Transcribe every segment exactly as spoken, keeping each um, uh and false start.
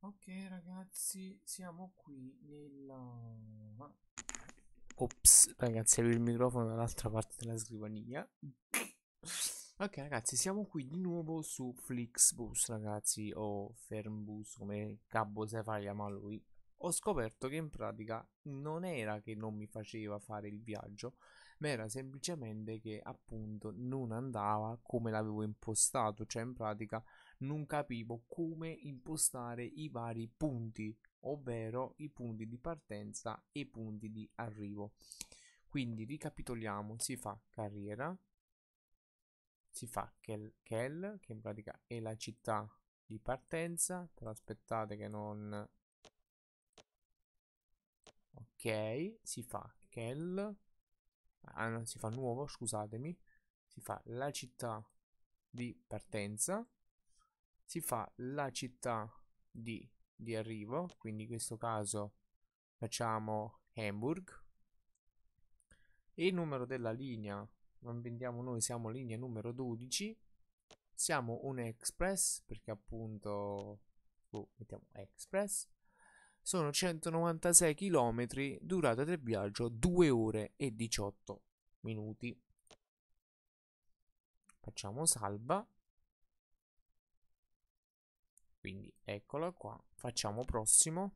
Ok ragazzi, siamo qui nella... Ops, ragazzi, avevo il microfono dall'altra parte della scrivania. Ok ragazzi, siamo qui di nuovo su Flixbus, ragazzi, o Fernbus, come Cabbo se fa chiama lui. Ho scoperto che in pratica non era che non mi faceva fare il viaggio, ma era semplicemente che appunto non andava come l'avevo impostato, cioè in pratica non capivo come impostare i vari punti, ovvero i punti di partenza e i punti di arrivo. Quindi ricapitoliamo, si fa carriera, si fa Kel, Kel che in pratica è la città di partenza, però aspettate che non... Ok, si fa Kel, ah no, si fa nuovo, scusatemi, si fa la città di partenza, si fa la città di, di arrivo, quindi in questo caso facciamo Hamburg, e il numero della linea, non vendiamo noi, siamo linea numero dodici, siamo un express, perché appunto, oh, mettiamo express, sono centonovantasei chilometri, durata del viaggio due ore e diciotto minuti. Facciamo salva, quindi eccola qua, facciamo prossimo.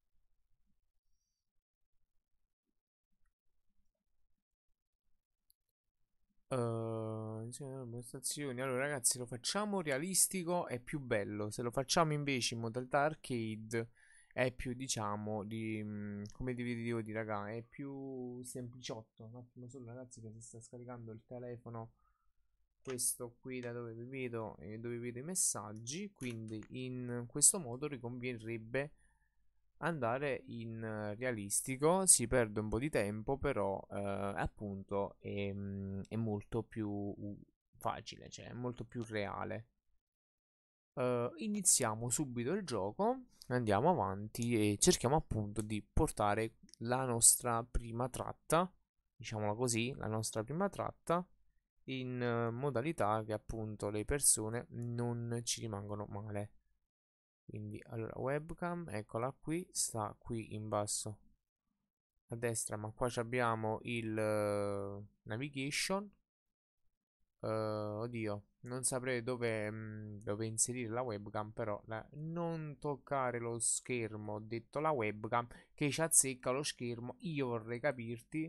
Uh, prestazioni. Allora, ragazzi, lo facciamo realistico è più bello. Se lo facciamo invece in modalità arcade è più, diciamo, di mm, come vi devo dire, raga, è più sempliciotto. Un attimo solo, ragazzi, che si sta scaricando il telefono. Questo qui da dove vi vedo e dove vedo i messaggi. Quindi in questo modo riconvierebbe andare in eh, realistico, si perde un po' di tempo, però eh, appunto è, mm, è molto più uh, facile, cioè è molto più reale. Eh, iniziamo subito il gioco, andiamo avanti e cerchiamo appunto di portare la nostra prima tratta, diciamola così, la nostra prima tratta in eh, modalità che appunto le persone non ci rimangono male. Quindi, allora, webcam, eccola qui, sta qui in basso a destra, ma qua abbiamo il uh, navigation. Uh, oddio, non saprei dove, mh, dove inserire la webcam, però la, non toccare lo schermo, ho detto la webcam che ci azzecca lo schermo, io vorrei capirti.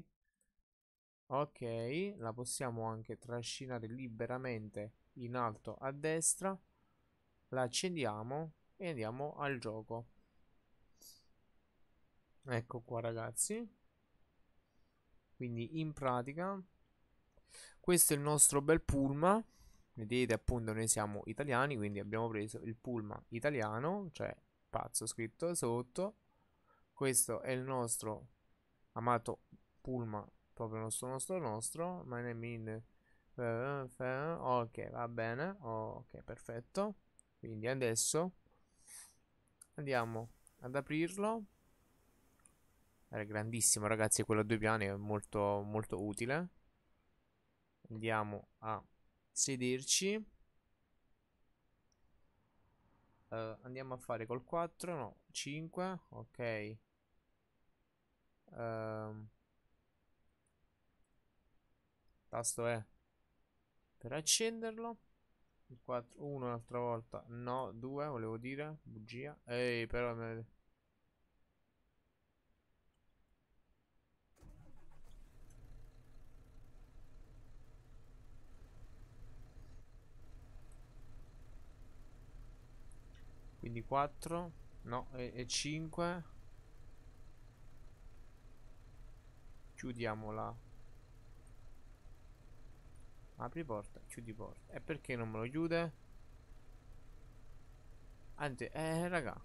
Ok, la possiamo anche trascinare liberamente in alto a destra, la accendiamo e andiamo al gioco. Ecco qua ragazzi, quindi in pratica questo è il nostro bel pullman. Vedete appunto noi siamo italiani, quindi abbiamo preso il pullman italiano, cioè pazzo scritto sotto. Questo è il nostro amato pullman, proprio nostro nostro nostro. My name in... Ok, va bene. Ok, perfetto. Quindi adesso andiamo ad aprirlo. È grandissimo ragazzi, quello a due piani è molto molto utile. Andiamo a sederci. Uh, andiamo a fare col quattro, no, cinque, ok. Um, tasto è per accenderlo. Il quattro, uno un'altra volta, no, due, volevo dire, bugia. Ehi, però me- quindi quattro, no, e, e cinque. Chiudiamola. Apri porta, chiudi porta. E perché non me lo chiude? Anzi, eh, raga.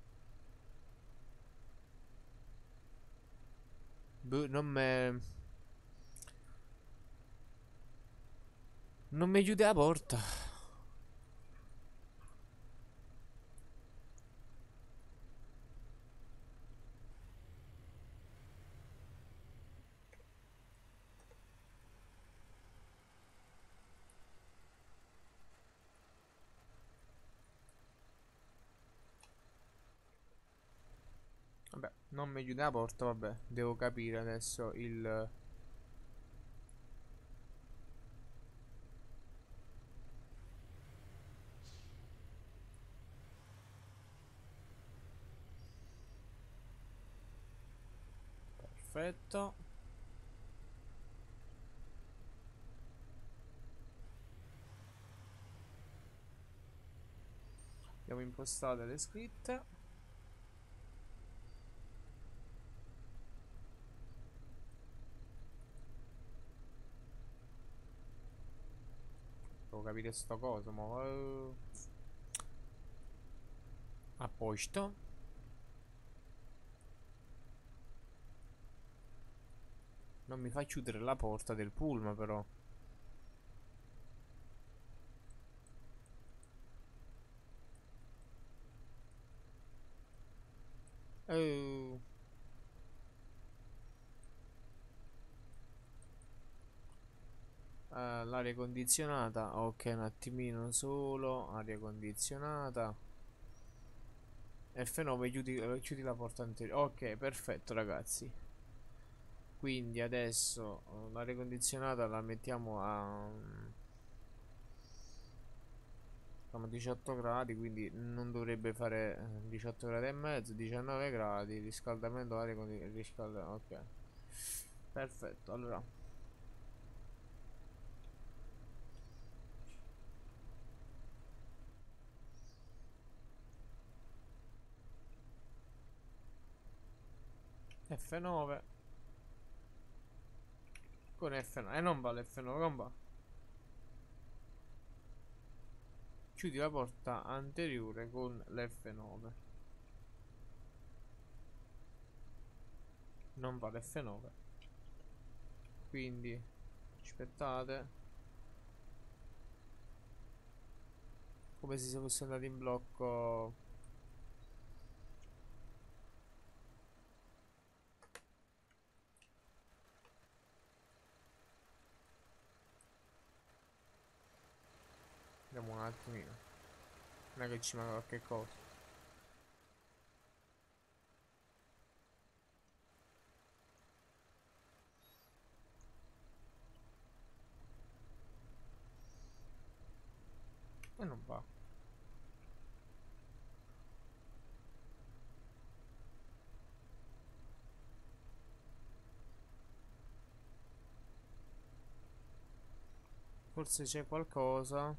Boh, non me... Non mi chiude la porta. Vabbè, non mi chiude la porta, vabbè. Devo capire adesso il... Perfetto. Abbiamo impostato le scritte. Devo capire sto coso, ma... eh, a posto. Non mi fa chiudere la porta del pullman, però. Oh. Uh, l'aria condizionata. Ok, un attimino solo. Aria condizionata. F nove, chiudi, chiudi la porta anteriore. Ok, perfetto, ragazzi. Quindi adesso uh, l'aria condizionata la mettiamo a... Siamo a diciotto gradi, quindi non dovrebbe fare eh, diciotto gradi e mezzo, diciannove gradi, riscaldamento aria con riscaldamento, ok. Perfetto, allora. F nove. Con F nove, e eh, non va l'F nove, non va. Chiudi la porta anteriore con l'F nove. Non va l'F nove. Quindi aspettate. Come se fosse andato in blocco. Vediamo un attimino. Non è che ci manca qualche cosa. E non va. Forse c'è qualcosa.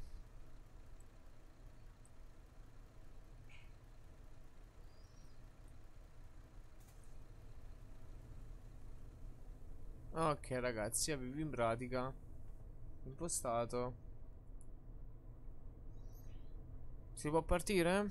Ok ragazzi, avevo in pratica impostato. Si può partire?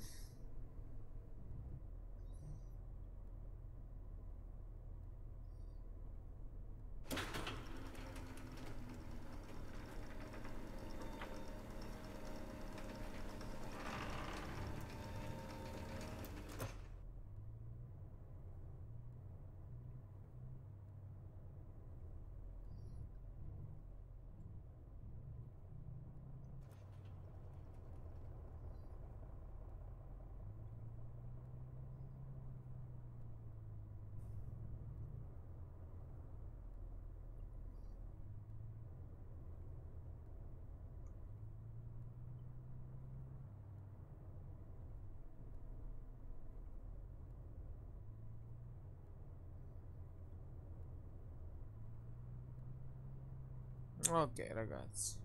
Ok ragazzi.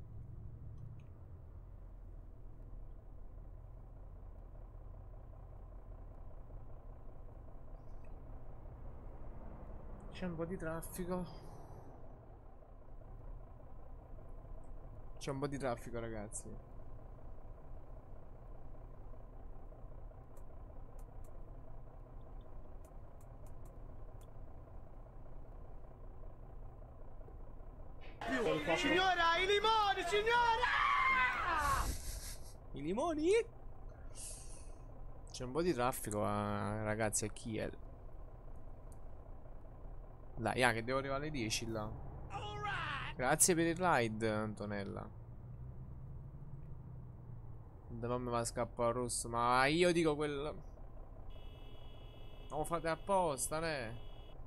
C'è un po' di traffico. C'è un po' di traffico ragazzi. Signora, i limoni, signora! I limoni? C'è un po' di traffico eh, ragazzi a Kiel. Dai, ah, che devo arrivare alle dieci là. Grazie per il ride, Antonella. Non mi va a scappare rosso. Ma io dico quel... Lo fate apposta, ne?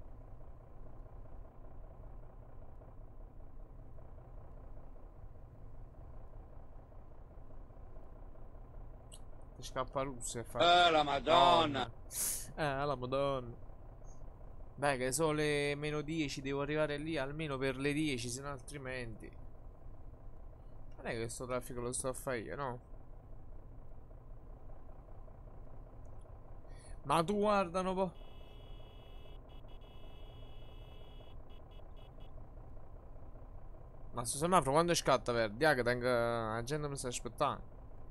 Scappa russa e fa... Eh, la Madonna. Eh, la Madonna. Dai, che sono le meno dieci, devo arrivare lì almeno per le dieci, se no altrimenti... Non è che questo traffico lo sto a fare io, no? Ma tu guardano po'. Ma sto semaforo quando scatta verde? Ah, che tengo... La gente mi sta aspettando.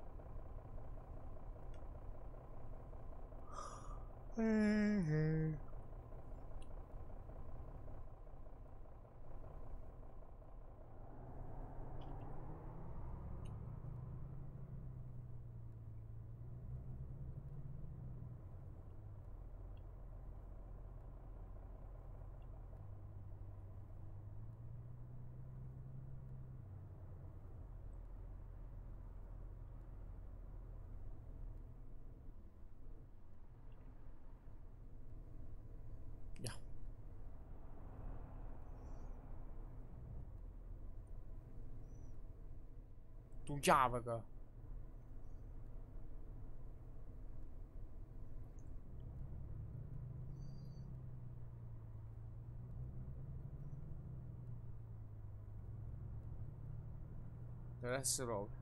Yeah. Tu chiavaca. Deve essere proprio.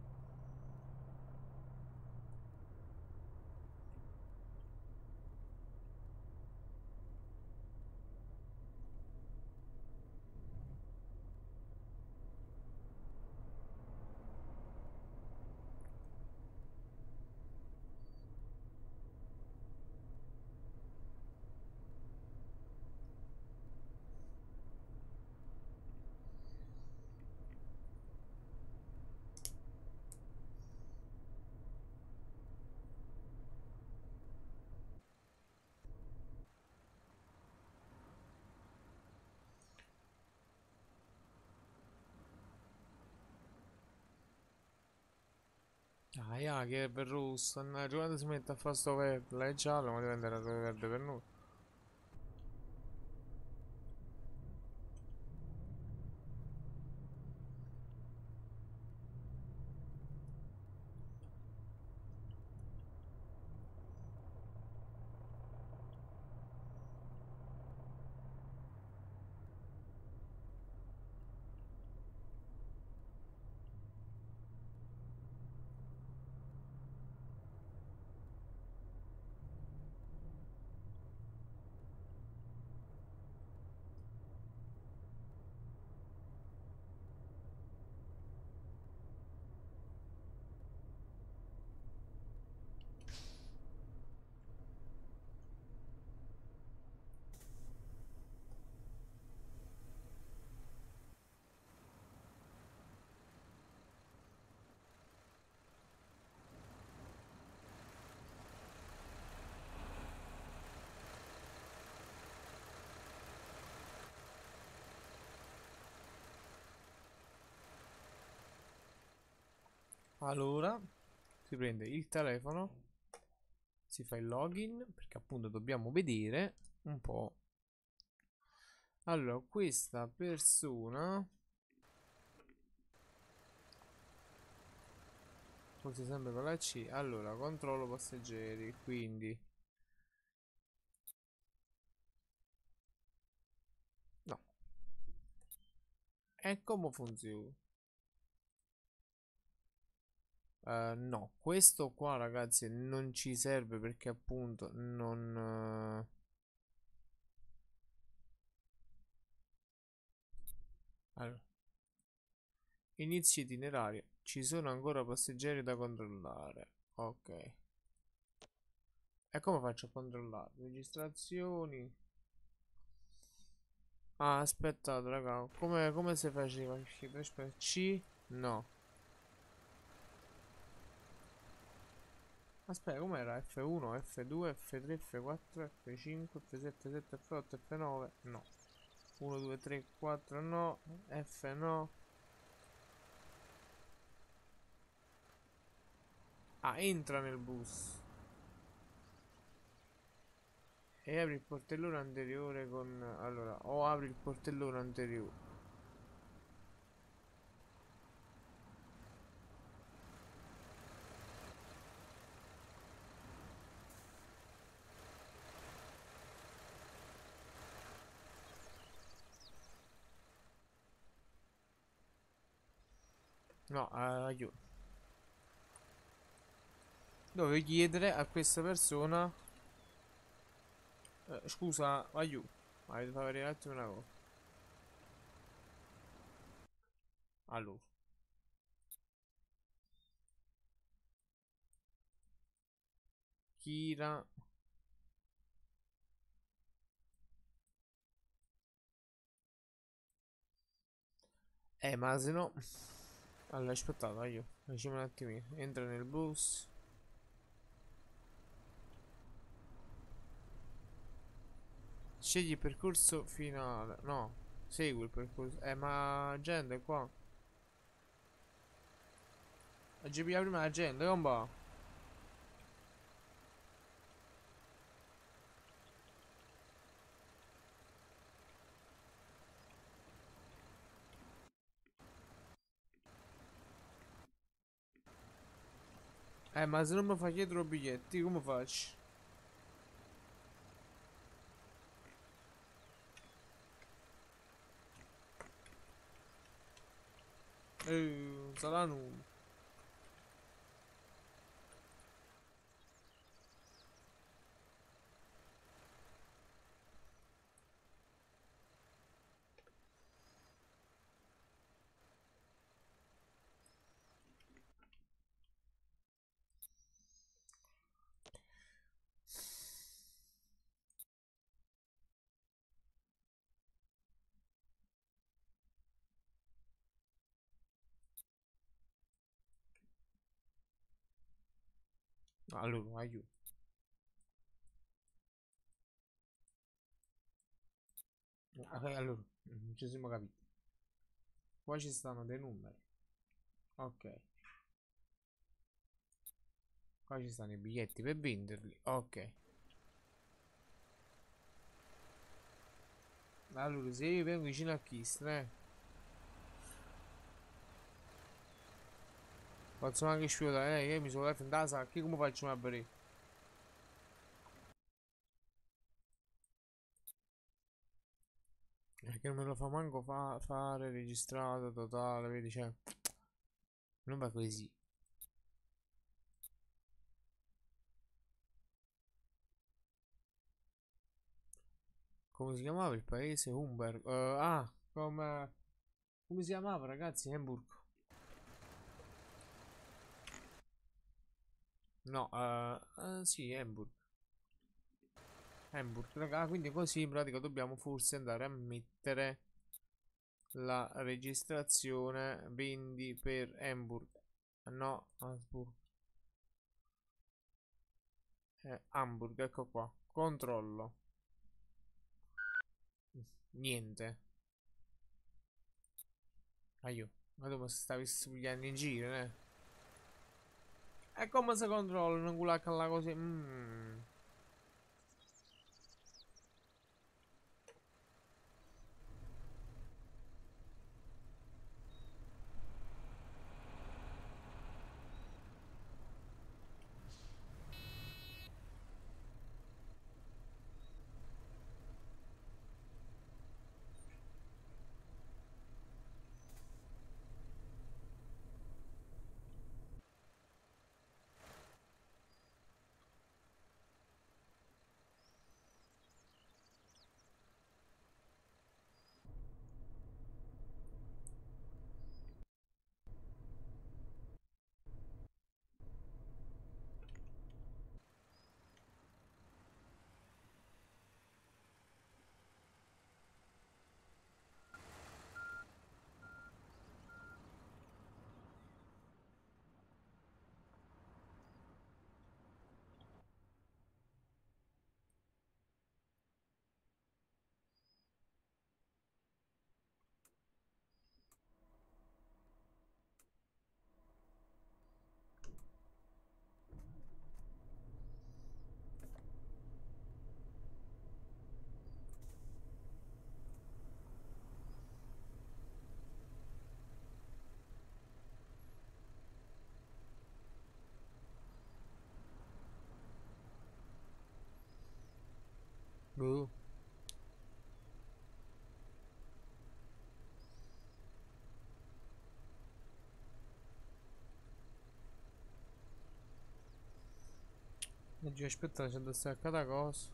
Ah, yeah, che è per rosso. No, quando si mette a fare sto verde, lei è giallo, ma deve andare a verde per noi. Allora, si prende il telefono, si fa il login, perché appunto dobbiamo vedere un po'. Allora, questa persona... Forse sempre con la C. Allora, controllo passeggeri, quindi... No. E come funziona? Uh, no, questo qua ragazzi non ci serve perché appunto non... Uh... Allora, inizio itinerario. Ci sono ancora passeggeri da controllare. Ok. E come faccio a controllare? Registrazioni. Ah, aspettate, raga. Come, come si faceva? C? No. Aspetta, com'era? F uno, F due, F tre, F quattro, F cinque, F sette, sette, F otto, F nove? No. uno, due, tre, quattro, no. F no. Ah, entra nel bus. E apri il portellone anteriore con... Allora, o apri il portellone anteriore. No, eh, aiuto. Devo chiedere a questa persona... Eh, scusa, aiuto. Ma devo fare un attimo una cosa. Allora. Kira... Eh, ma se no... Allora, aspettate, aiuto. Facciamo un attimino. Entra nel bus. Scegli il percorso finale. No, segui il percorso. Eh, ma gente qua. Oggi prima la gente, come va? Eh, ma se non mi fai dietro i biglietti, come faccio? Eh, non sarà nulla. Allora, aiuto. Ok, allora, non ci siamo capiti. Qua ci stanno dei numeri. Ok. Qua ci stanno i biglietti per venderli. Ok. Allora, se io vengo vicino a Kist, eh. Posso anche scivolare, eh, io mi sono left in casa, che come faccio a bere? Perché non me lo fa manco fa fare registrato totale, vedi, cioè. Non va così. Come si chiamava il paese? Humber. Eh, ah, come... Come si chiamava, ragazzi? Hamburg. No, eh, eh, sì, Hamburg. Hamburg, raga, quindi così in pratica dobbiamo forse andare a mettere la registrazione vendi per Hamburg. No, Hamburg. Eh, Hamburg, ecco qua. Controllo. Niente. Aiuto. Ma dopo stavi studiando in giro, eh? E come si controlla un culacca là così? Mm. Boh. Oggi aspetta, c'è da staccare cosa.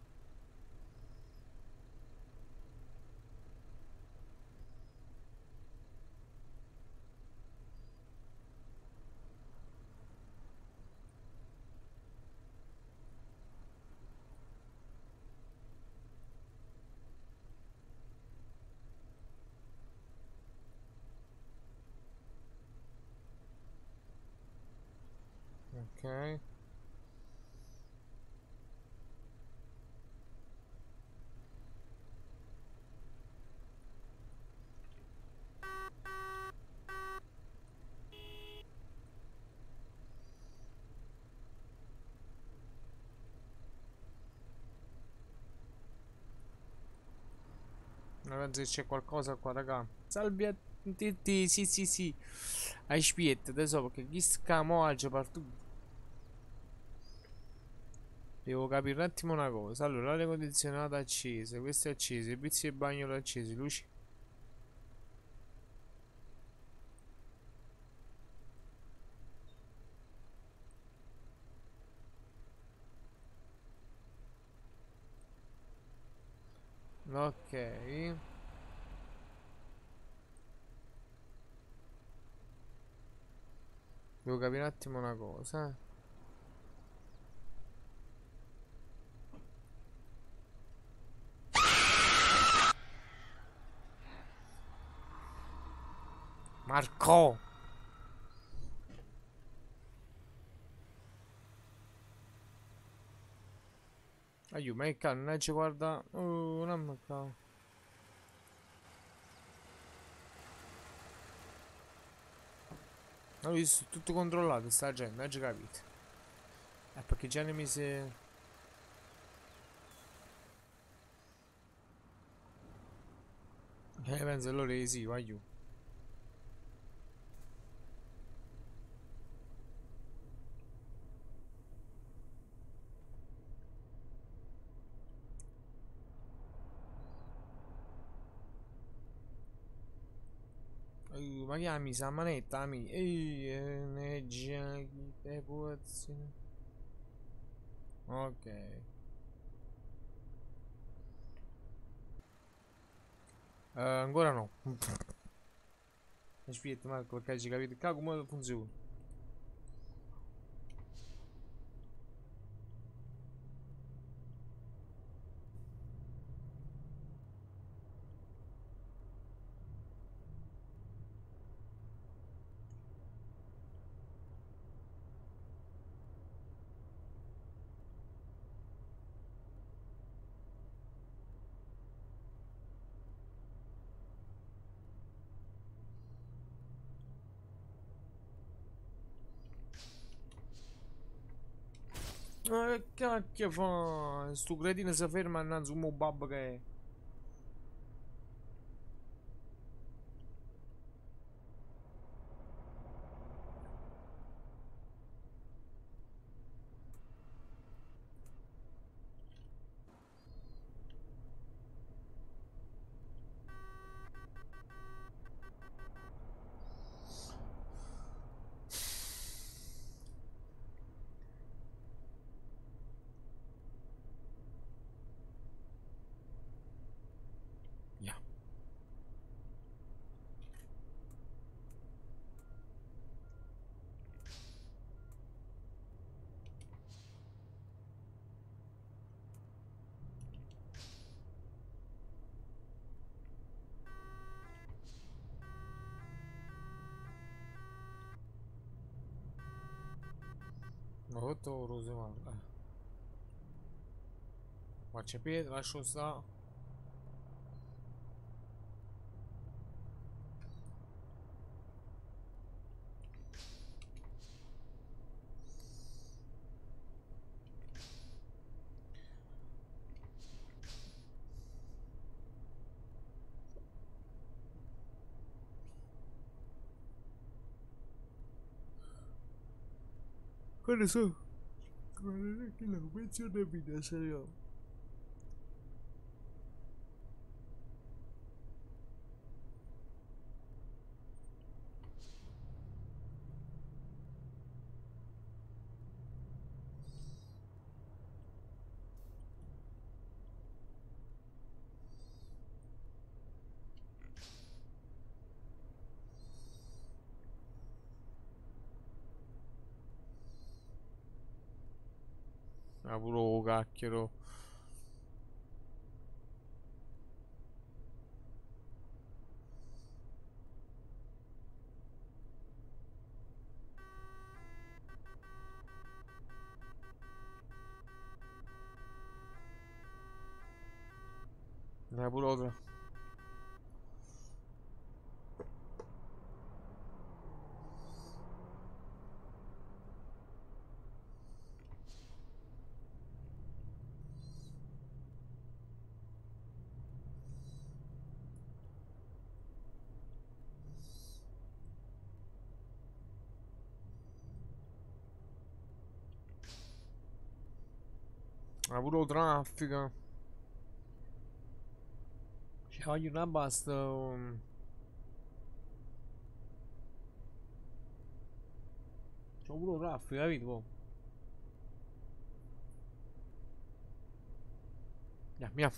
Ok. Non penso che c'è qualcosa qua, raga. Salve a tutti. Sì, sì, sì. Aspetta, adesso perché chi scamo oggi partito. Devo capire un attimo una cosa. Allora, l'aria condizionata accese, questo è acceso, i pizzi e bagnolo accesi, luci. Ok. Devo capire un attimo una cosa. eh. Marco! Aiuto, ma che cannaggia, guarda. Oh, non mi cavolo. Ho visto tutto controllato, sta gente, hai già capito. Eh, perché già ne mise. Eh, penso allora che sì, aiuto. Aiuto, ma chiami sta manetta, ami. Ehi, energia, che pozzi. Ok. Eh, ancora no. Aspetta, Marco, perché hai capito? Qua come funziona? Ma che cacchio fa? Sto cretino si ferma innanzi a un babbo che è. Yeah. Ma tutto rose male. Faccia piede, lascio sta. Quando so? Guarda che la pensione vita serio. Ah, pure oh, cacchio. Ah, pure otra. Ah, pure traffico. Ci voglio una basta. um, C'ho pure traffico, capito? Po? Andiamo, andiamo.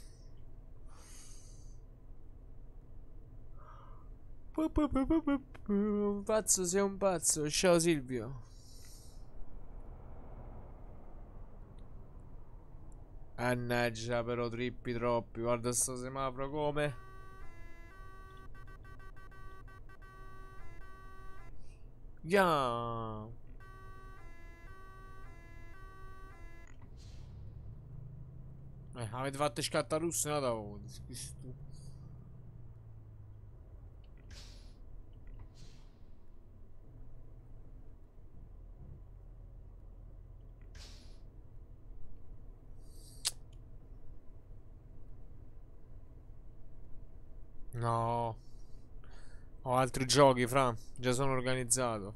Pu- pu- pu- pu- pu- pu. Un pazzo, sei un pazzo. Ciao Silvio. Annaggia però trippi troppi. Guarda sto semaforo come. Ya. Eh, avete fatto scattare russo no, da voi. No. Ho altri giochi, fra. Già sono organizzato.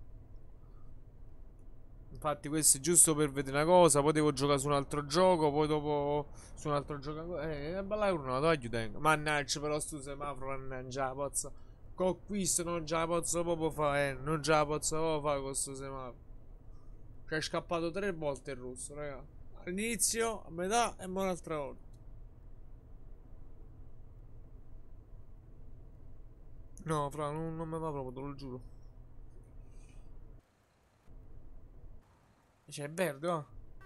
Infatti questo è giusto per vedere una cosa. Poi devo giocare su un altro gioco. Poi dopo su un altro gioco. Eh, è bella giornata, aiuto. Mannaggia però sto semaforo, mannaggia la pozza. Con questo non ce la posso proprio fare, eh. Non ce la posso proprio fare con sto semaforo. Cioè è scappato tre volte il rosso, raga. All'inizio, a metà e poi un'altra volta. No, fra, non, non mi va proprio, te lo giuro. Cioè, è verde, va.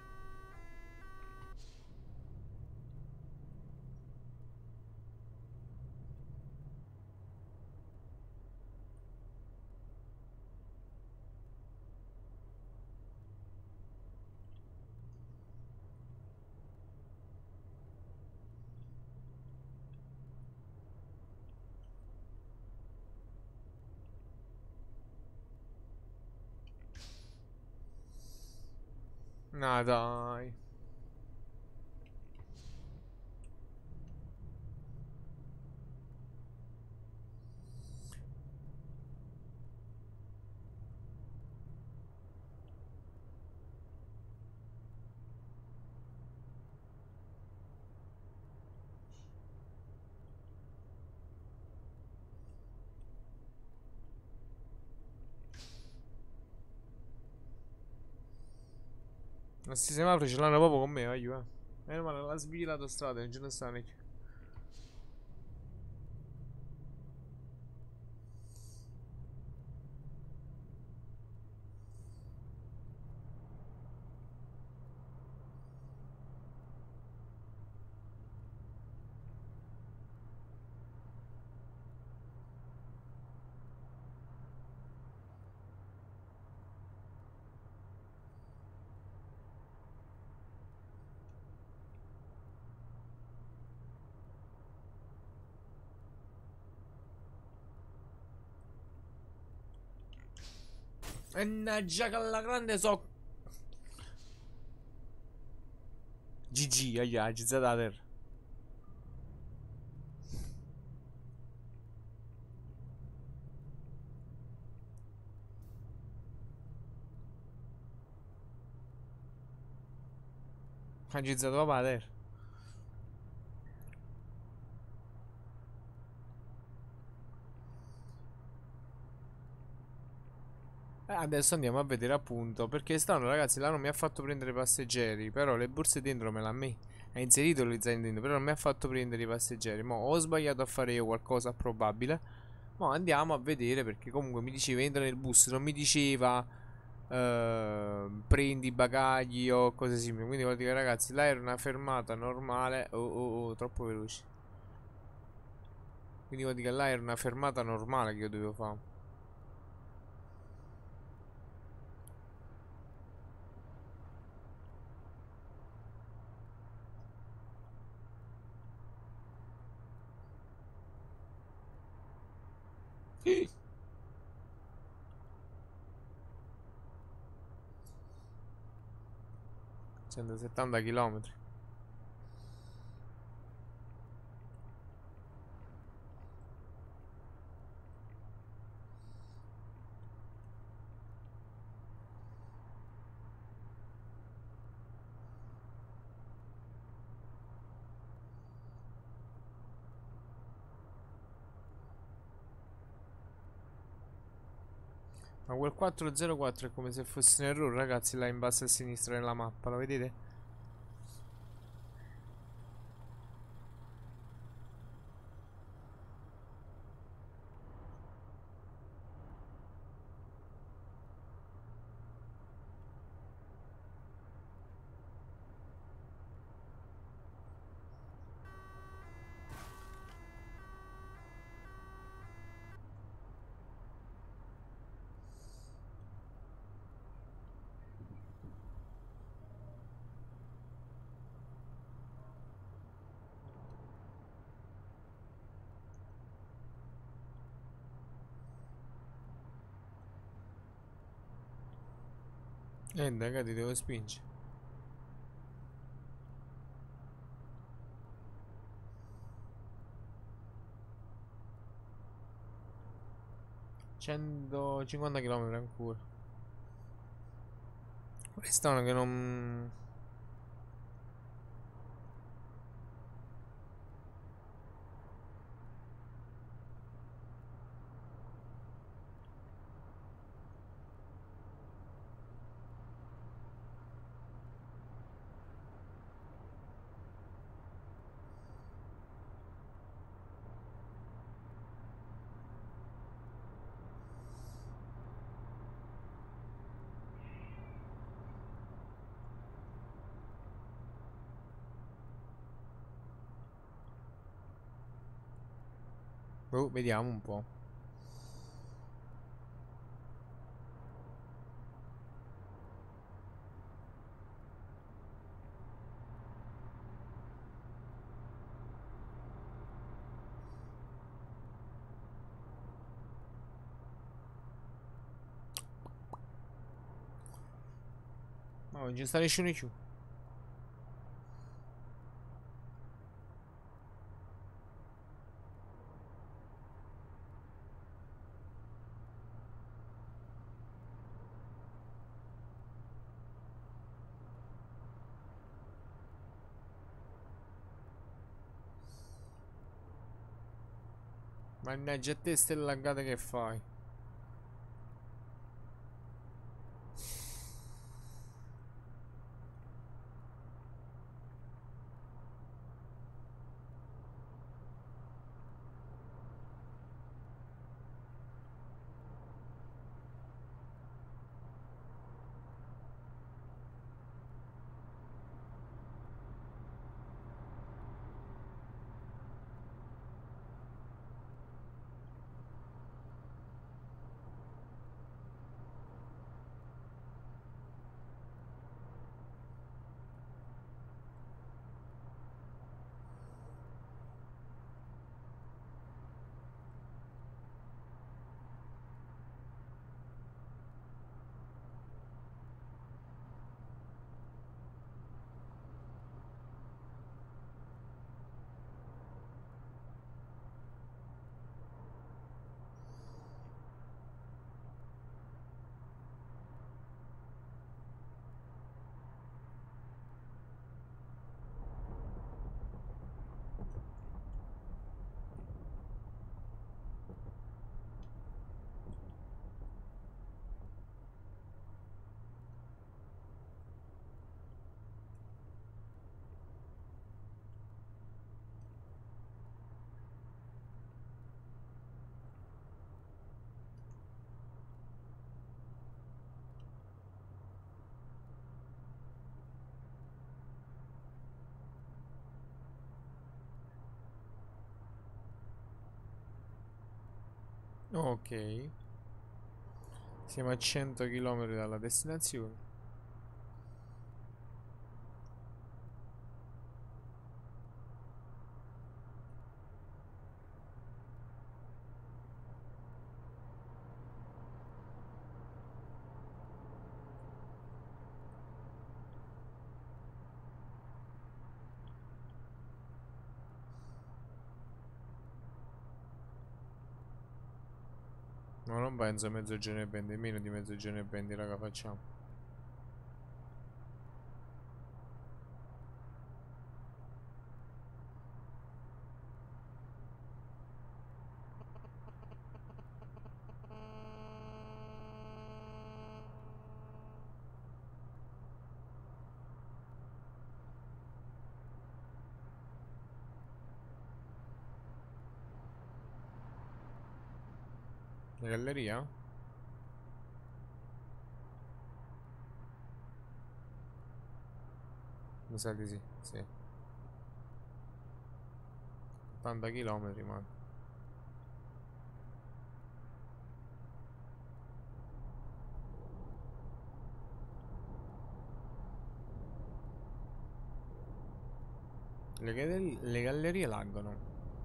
No, dai. Questi semafori ce l'hanno proprio con me, voglio, eh. Meno male, l'ha svilato strada, non ce ne sta neanche. Mannaggia che alla grande so. G G, aia, G Z da terra. Ha G Z proprio da terra. Eh, adesso andiamo a vedere appunto. Perché stanno ragazzi, là non mi ha fatto prendere i passeggeri. Però le borse dentro me l'ha me. Ha inserito le zaini dentro. Però non mi ha fatto prendere i passeggeri. Mo' ho sbagliato a fare io qualcosa probabile. Ma andiamo a vedere perché comunque mi diceva entra nel bus. Non mi diceva eh, prendi bagagli o cose simili. Quindi vuol dire, ragazzi, là era una fermata normale. Oh, oh, oh, troppo veloce. Quindi vuol dire che là era una fermata normale che io dovevo fare. centosettanta chilometri. Ma quel quattrocentoquaro è come se fosse un errore, ragazzi, là in basso a sinistra nella mappa, lo vedete? Eh, ragazzi, devo spingere. centocinquanta chilometri ancora. Quest'anno che non... Oh, vediamo un po'. Ma non ci sta nessuno più. Mannaggia a te ste laggate che fai. Ok. Siamo a cento chilometri dalla destinazione. No, non penso mezzogiorno e venti, meno di mezzogiorno e venti, raga, facciamo. La galleria? Mi sa di sì, sì. ottanta chilometri, ma... Le, gallerie, le gallerie laggano.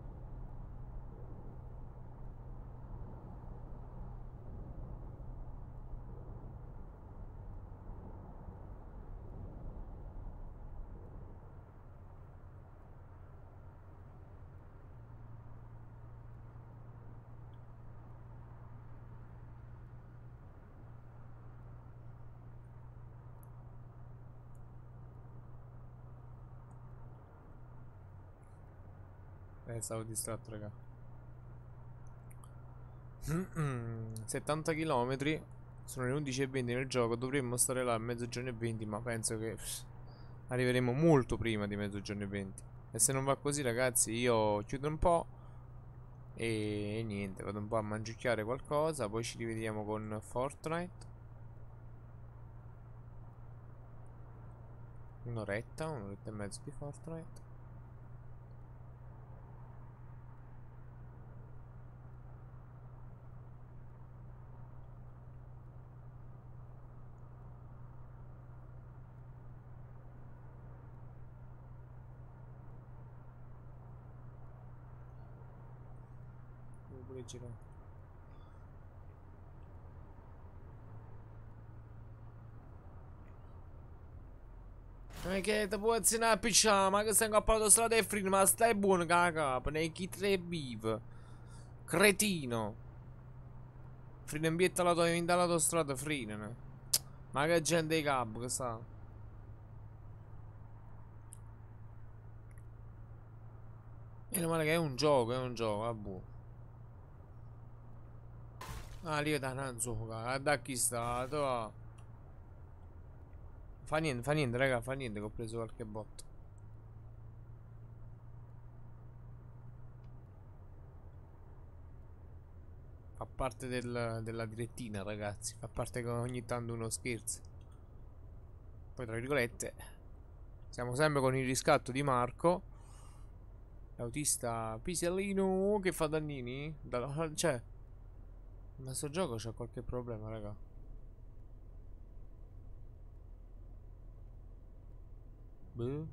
Eh, stavo distratto, raga. settanta chilometri. Sono le undici e venti nel gioco. Dovremmo stare là a mezzogiorno e venti. Ma penso che pff, arriveremo molto prima di mezzogiorno e venti. E se non va così, ragazzi, io chiudo un po'. E, e niente, vado un po' a mangiucchiare qualcosa. Poi ci rivediamo con Fortnite. Un'oretta, un'oretta e mezzo di Fortnite. Devo pure girare. Non è che ti puoi azionare a picciare, ma che stai in capo strada e free, ma stai buono caga, nei chi tre vive. Cretino. Free ambietta la tua l'autostrada, free. Ma che gente di cabo che sta. Meno male che è un gioco, è un gioco, vabbè. Ah, lì da non so, da chi sta, va. Fa niente, fa niente, raga, fa niente che ho preso qualche botto. Fa parte del, della direttina, ragazzi. Fa parte che ogni tanto uno scherza. Poi, tra virgolette, siamo sempre con il riscatto di Marco. L'autista Pisellino che fa dannini. Da, cioè, ma sto gioco c'ha qualche problema, raga. Boh.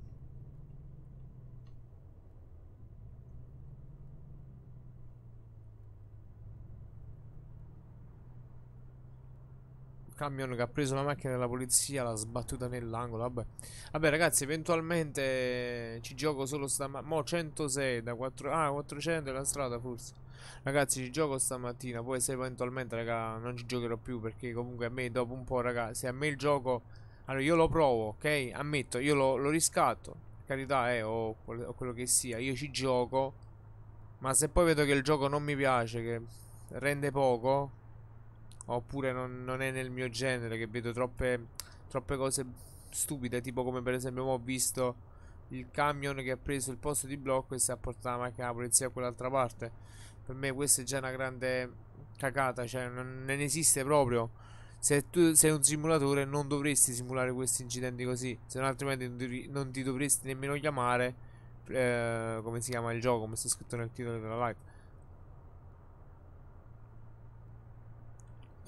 Camion che ha preso la macchina della polizia, l'ha sbattuta nell'angolo. Vabbè. Vabbè, ragazzi, eventualmente ci gioco solo stamattina. Mo' centosei da quattro. Ah, quattrocento è la strada, forse. Ragazzi, ci gioco stamattina. Poi, se eventualmente, raga, non ci giocherò più. Perché comunque a me, dopo un po', raga, se a me il gioco. Allora, io lo provo, ok? Ammetto, io lo, lo riscatto. Per carità, eh, o, o quello che sia. Io ci gioco. Ma se poi vedo che il gioco non mi piace, che rende poco. Oppure non, non è nel mio genere, che vedo troppe, troppe cose stupide, tipo come per esempio ho visto il camion che ha preso il posto di blocco e si è portato la macchina della polizia a quell'altra parte. Per me questa è già una grande cagata, cioè non, non esiste proprio. Se tu sei un simulatore non dovresti simulare questi incidenti così, se no altrimenti non ti, non ti dovresti nemmeno chiamare, eh, come si chiama il gioco, come sta scritto nel titolo della live.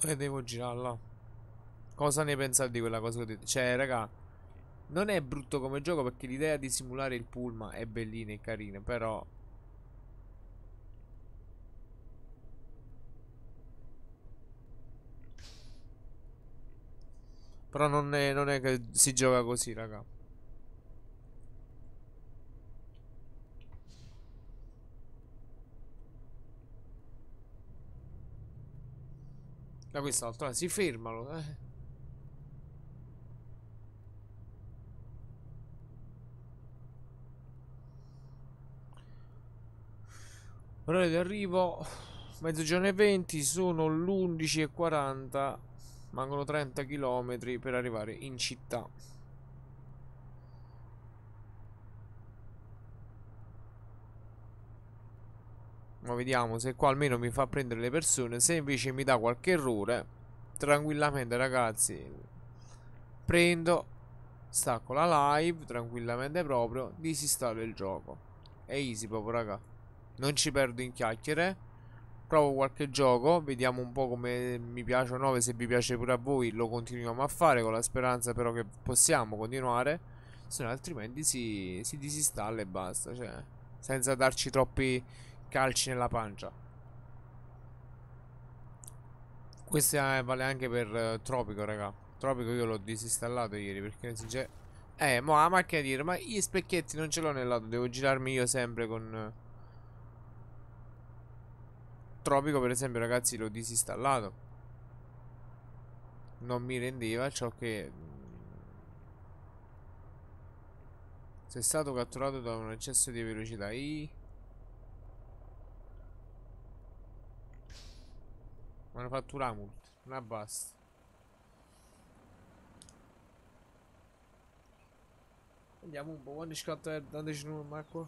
E devo girare là. Cosa ne pensate di quella cosa che ho detto? Cioè, raga, non è brutto come gioco perché l'idea di simulare il pullman è bellina e carina, però... Però non è, non è che si gioca così, raga. Da quest'altro, si fermano, eh. Orario di arrivo, mezzogiorno e venti, sono l'undici e quaranta. Mancano trenta chilometri per arrivare in città. Ma vediamo se qua almeno mi fa prendere le persone. Se invece mi dà qualche errore, tranquillamente ragazzi, prendo, stacco la live, tranquillamente proprio, disinstallo il gioco. È easy proprio, raga. Non ci perdo in chiacchiere. Provo qualche gioco, vediamo un po' come mi piace o no, se vi piace pure a voi lo continuiamo a fare con la speranza però che possiamo continuare, se no altrimenti si, si disinstalla e basta, cioè senza darci troppi calci nella pancia. Questo eh, vale anche per eh, Tropico, raga. Tropico io l'ho disinstallato ieri perché sincer- Eh, mo la macchina di dire, ma gli specchietti non ce l'ho nel lato, devo girarmi io sempre con... eh, Tropico per esempio ragazzi l'ho disinstallato. Non mi rendeva ciò che... Sei stato catturato da un eccesso di velocità. I... Mi hanno fatto una multa. Una basta. Vediamo un po' quando scatta dando numero Marco.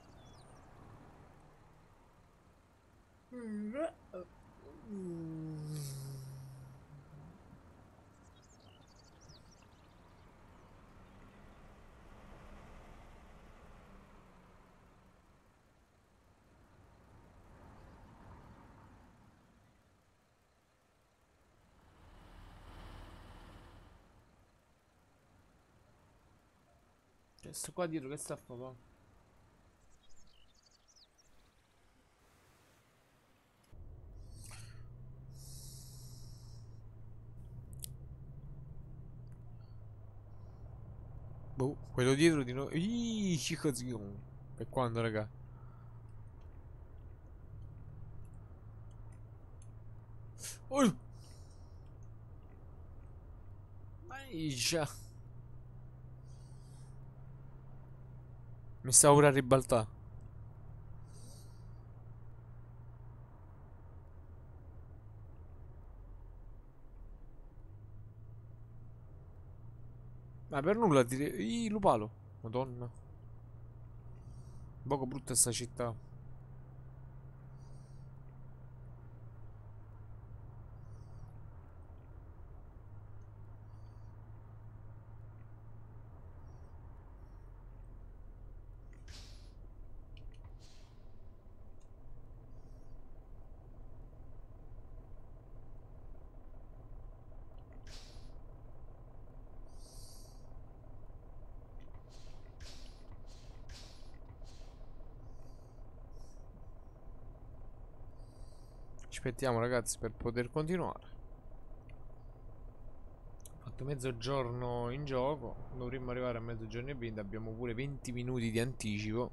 Cioè, sto qua dietro che sta a fare? Boh, quello dietro di noi. Iii, che così. Per quando, raga? Oh! Maisha. Mi stavo pure a ribaltare. Ma per nulla dire. Ih, lupalo. Madonna. Poco brutta sta città. Aspettiamo ragazzi per poter continuare. Ho fatto mezzogiorno in gioco. Dovremmo arrivare a mezzogiorno e venti. Abbiamo pure venti minuti di anticipo.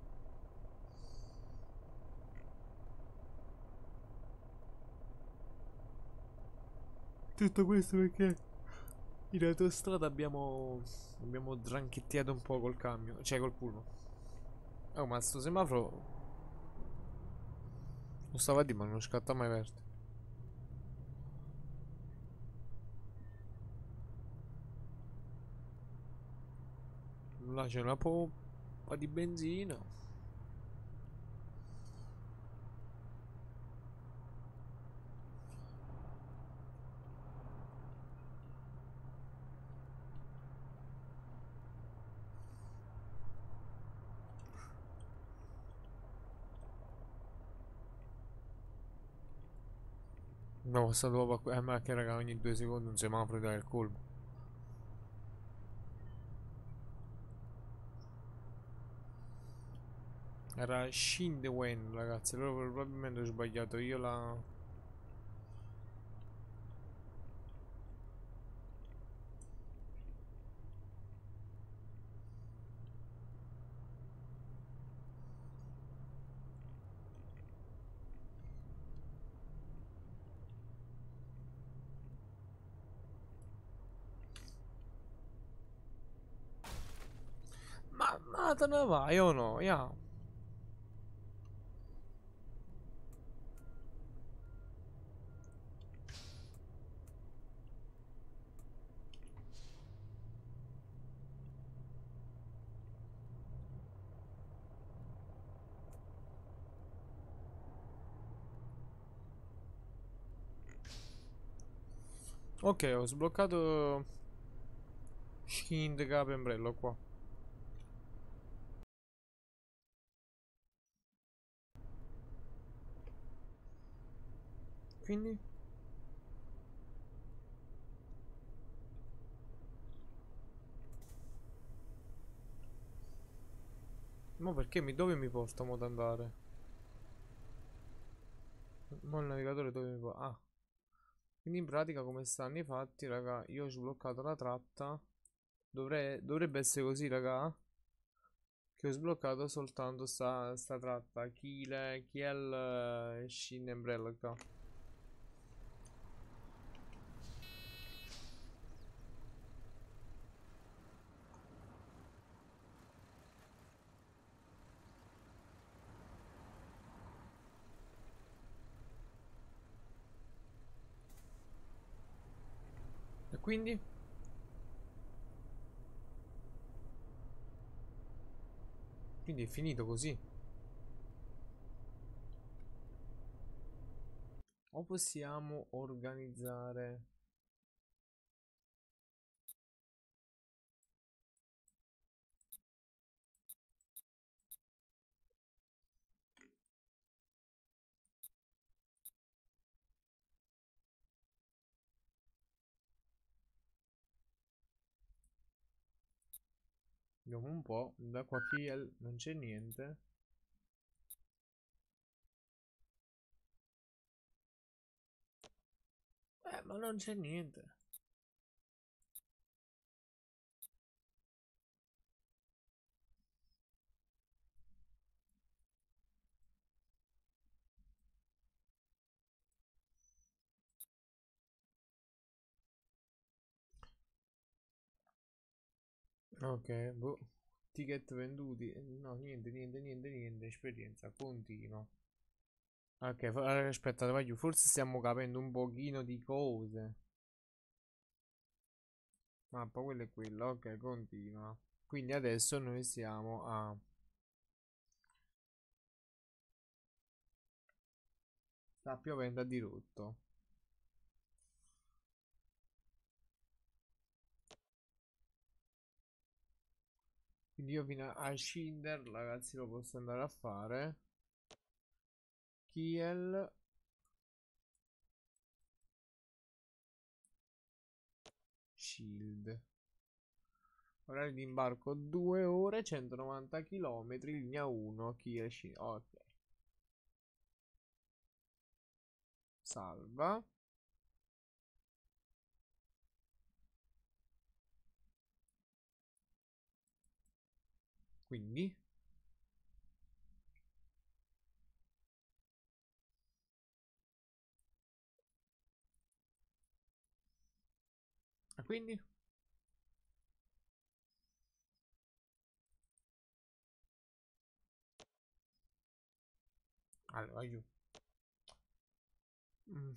Tutto questo perché in autostrada abbiamo abbiamo dranchettiato un po' col camion, cioè col pullman. Oh, ma sto semaforo lo stava a dire, ma non scatta mai verde. Là c'è una pompa di benzina. No, sta dopo. Eh, ma che raga, ogni due secondi un semaforo dà il colmo. Era Shindewen, ragazzi. Allora probabilmente ho sbagliato io la. Ma, ma te ne vai o no? Yeah. Ok, ho sbloccato Shin the Cape Umbrello qua. Quindi? Ma perché mi, dove mi porta mo ad andare? Ma il navigatore dove mi porta? Ah. Quindi in pratica come stanno i fatti, raga, io ho sbloccato la tratta. Dovrei, dovrebbe essere così, raga. Che ho sbloccato soltanto sta, sta tratta. Kiel, Kiel e Shin Umbrella qua. E quindi? Quindi è finito così. O possiamo organizzare. Vediamo un po'. Da qua a Kiel non c'è niente. Eh, ma non c'è niente. Ok, boh. Ticket venduti. No, niente, niente, niente, niente. Esperienza continua. Ok, fa- eh, aspetta, voglio. Forse stiamo capendo un pochino di cose. Mappa, quello è quello. Ok, continua. Quindi adesso noi siamo a. Sta piovendo a dirotto. Quindi io fino a Schinder, ragazzi, lo posso andare a fare. Kiel. Shield. Orario di imbarco due ore, centonovanta chilometri, linea uno, Kiel Shield. Ok. Salva. Quindi. Ah, quindi. Allora, aiuto. Mm.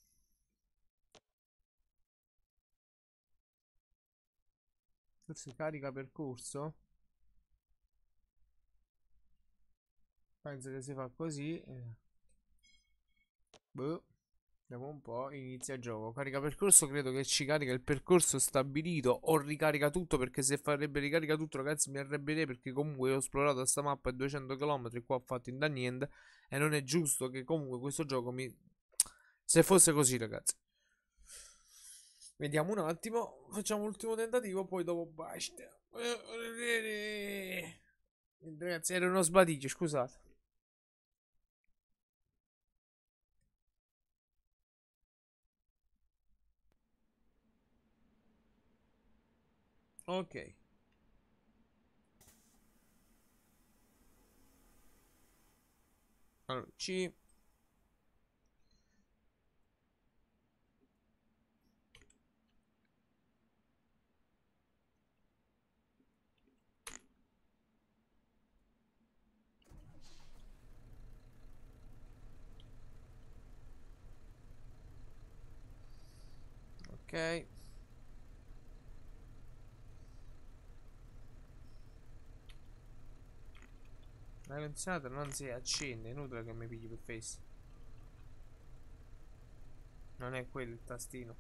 Forse carica percorso. Penso che si fa così. eh. Boh. Vediamo un po'. Inizia gioco. Carica percorso. Credo che ci carica il percorso stabilito. O ricarica tutto. Perché se farebbe ricarica tutto, ragazzi, mi arrabbierei. Perché comunque ho esplorato questa mappa a duecento chilometri. Qua ho fatto in da niente. E non è giusto che comunque questo gioco mi Se fosse così, ragazzi. Vediamo un attimo. Facciamo l'ultimo tentativo, poi dopo basta. Ragazzi, era uno sbadiglio, scusate. Ok. Allora, C. Ok. La condizionata non si accende, è inutile che mi pigli per face. Non è quello il tastino.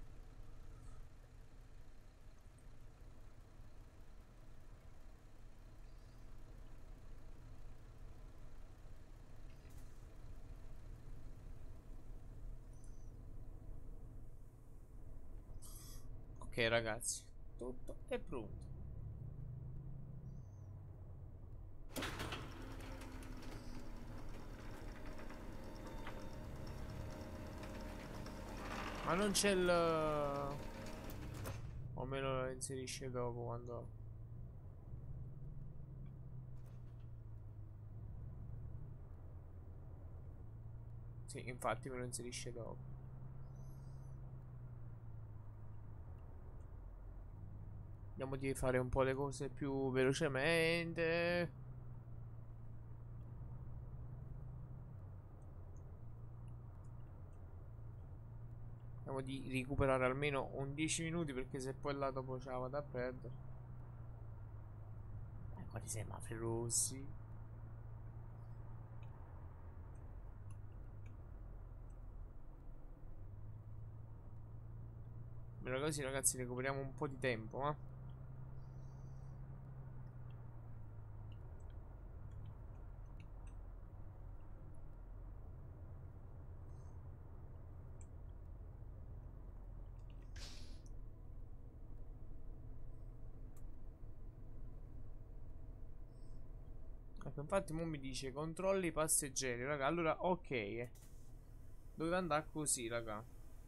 Ok, ragazzi, tutto è pronto. Ma non c'è il... O me lo inserisce dopo quando... Sì, infatti me lo inserisce dopo. Vediamo di fare un po' le cose più velocemente. Vediamo di recuperare almeno un dieci minuti, perché se poi là dopo ce la vado a perdere. Eh, quali semafori rossi? Bene, così ragazzi recuperiamo un po' di tempo, eh. Ecco, infatti mo mi dice controlli passeggeri, raga. Allora, ok, eh. Doveva andare così, raga.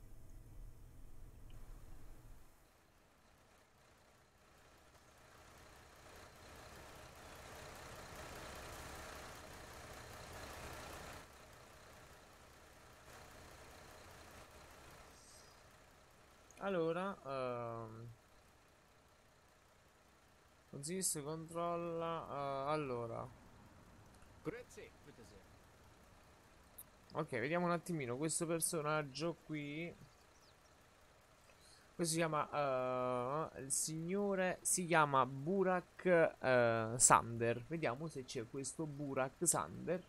Allora, ehm, consiste, controlla. eh, allora, Grüezi, bitte sehr. ok, vediamo un attimino questo personaggio qui. Questo si chiama, eh, il signore si chiama Burak eh, Sander. Vediamo se c'è questo Burak Sander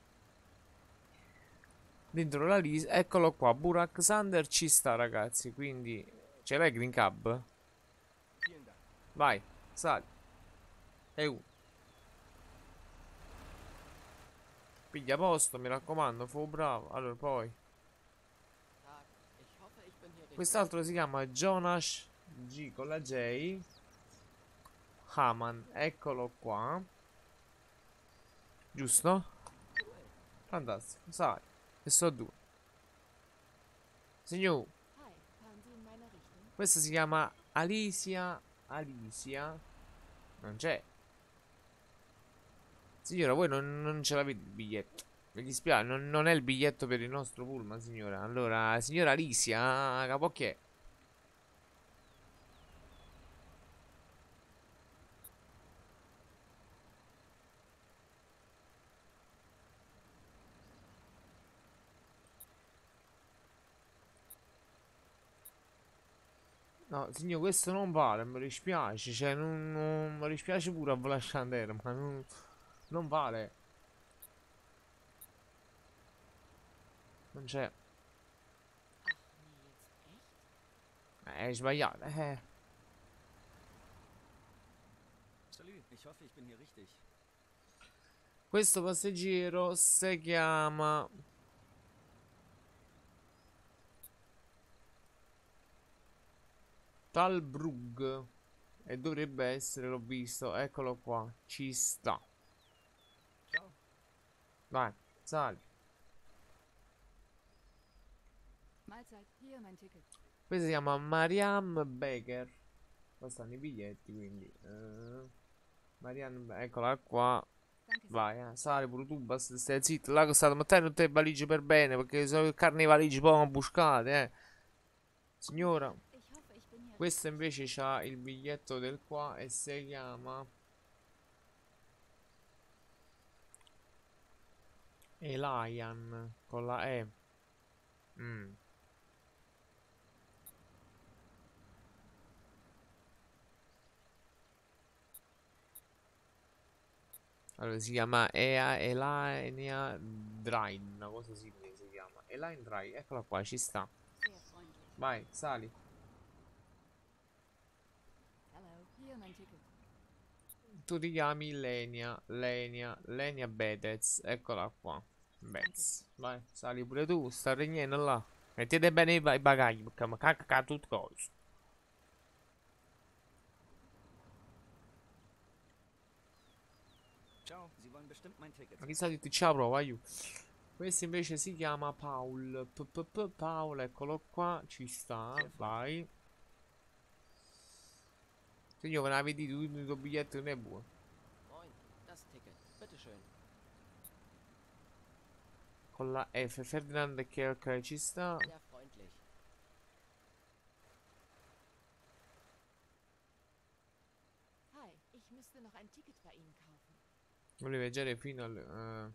dentro la lista. Eccolo qua, Burak Sander ci sta, ragazzi. Quindi, ce l'hai Green Cab? Vielen Dank. Vai, sali. E uno. Piglia posto, mi raccomando, fu bravo. Allora, poi. Tag. Ich hoffe, ich bin hier richtig. Quest'altro si chiama Jonas G con la J. Haman, eccolo qua. Giusto? Cool. Fantastico, sai. E so due. Signor, Hi, fahren Sie in meine Richtung? questa si chiama Alicia. Alicia. Non c'è. Signora, voi non, non ce l'avete il biglietto. Mi dispiace, non, non è il biglietto per il nostro pullman, signora. Allora, signora Alicia, capo che è? No, signor, questo non vale, mi dispiace. Cioè, non, non- mi dispiace pure a volare scendere, ma non, non vale. Non c'è. Ach nee, jetzt echt? Eh, È sbagliato. Eh. Salut, ich hoffe, ich bin hier richtig. Questo passeggero si chiama Talbrug. E dovrebbe essere, l'ho visto. Eccolo qua. Ci sta. Ciao. Vai, sali. Mahlzeit, hier mein Ticket. Questa si chiama Mariam Becker. Qua stanno i biglietti, quindi. Eh, Mariam, eccola qua. Danke sehr. Vai, eh, sali pure tu, basta stai zitto. Là che state mettendo tutte le valigie per bene, perché sono carne di valigie poi buscate, eh. Signora, Ich hoffe, ich bin hier questo richtig. invece c'ha il biglietto del qua e si chiama Elian con la E. Mm. Allora si chiama Ea Elania Drain, una cosa simile si chiama. Elaine Drain, eccola qua, ci sta. Sehr freundlich. Vai, sali. Hello, hier mein Ticket. Tu ti chiami Lenia, Lenia, Lenia Betez, eccola qua. Betz. Vai, sali pure tu, sta regnendo là. Mettete bene i, ba- i bagagli, perché mi cacca tutto cosa. Ciao, Sie wollen bestimmt mein Ticket. Ma chissà ti ciao prova, io. Questo invece si chiama Paul. P -p -p Paul, eccolo qua, ci sta, vai. Signore, me ne vedi tu il tuo biglietto non è buono. Moin, das Ticket. Bitteschön. Con la F, Ferdinand che ok, ci sta. Sehr freundlich. Hi, ich müsste noch ein Ticket bei Ihnen kaufen. Volevo viaggiare fino al... Uh,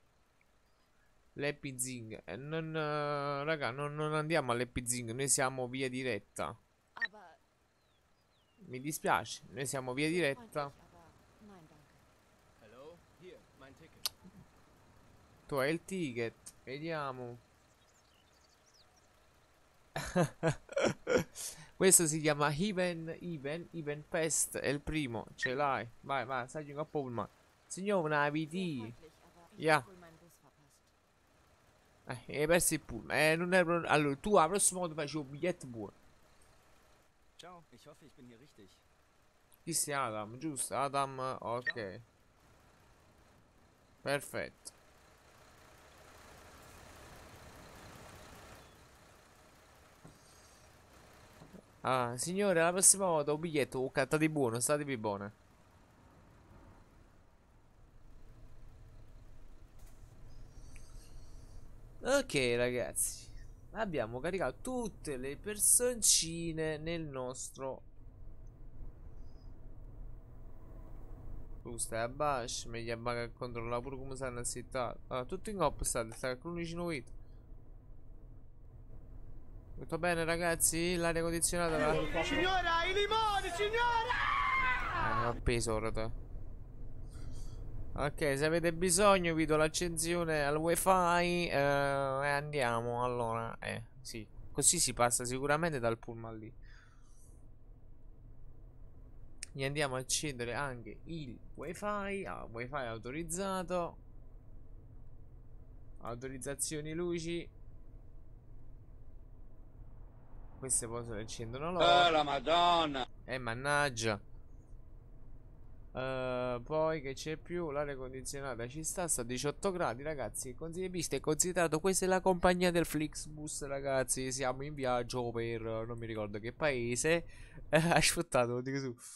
Leipzig. Eh, non, uh, raga, non, non andiamo a Leipzig, noi siamo via diretta. Aber Mi dispiace, noi siamo via diretta. freundlich, aber nein, danke. Hallo, hier, mein Ticket. Tu hai il ticket, vediamo. Questo si chiama Even, Even, Even Fest, è il primo, ce l'hai. Vai, vai, sai un pullman. Signore, una Sehr V D. freundlich, aber ich Ja. habe wohl meinen Bus verpasst. Eh, hai perso il pullman. Eh, non è pro- Allora, tu la prossima volta facevi un biglietto buono. Ciao, ich hoffe, ich bin hier richtig. Chi sei Adam, giusto? Adam, ok. Perfetto. Ah, signore, la prossima volta un biglietto, un di buono, statevi buone. Ok, ragazzi. Abbiamo caricato tutte le personcine nel nostro. Tu stai a bash, meglio a baga controllare pure come stanno assettati. Ah, tutto in coppa state, stai con l'unici novità. Tutto bene ragazzi? L'aria condizionata la... Signora, i limoni, signora! Eh, ho appeso ora te. Ok, se avete bisogno vi do l'accensione al wifi eh, e andiamo. Allora, eh, sì. Così si passa sicuramente dal pullman lì. Gli andiamo a accendere anche il wifi. Ah, wifi autorizzato. Autorizzazioni luci. Queste poi se le accendono loro. Oh la madonna! Eh mannaggia. Uh, poi che c'è più? L'aria condizionata ci sta, sta a diciotto gradi ragazzi. Consigli visto e considerato, questa è la compagnia del Flixbus ragazzi. Siamo in viaggio per non mi ricordo che paese. Ha sfruttato, lo dico su.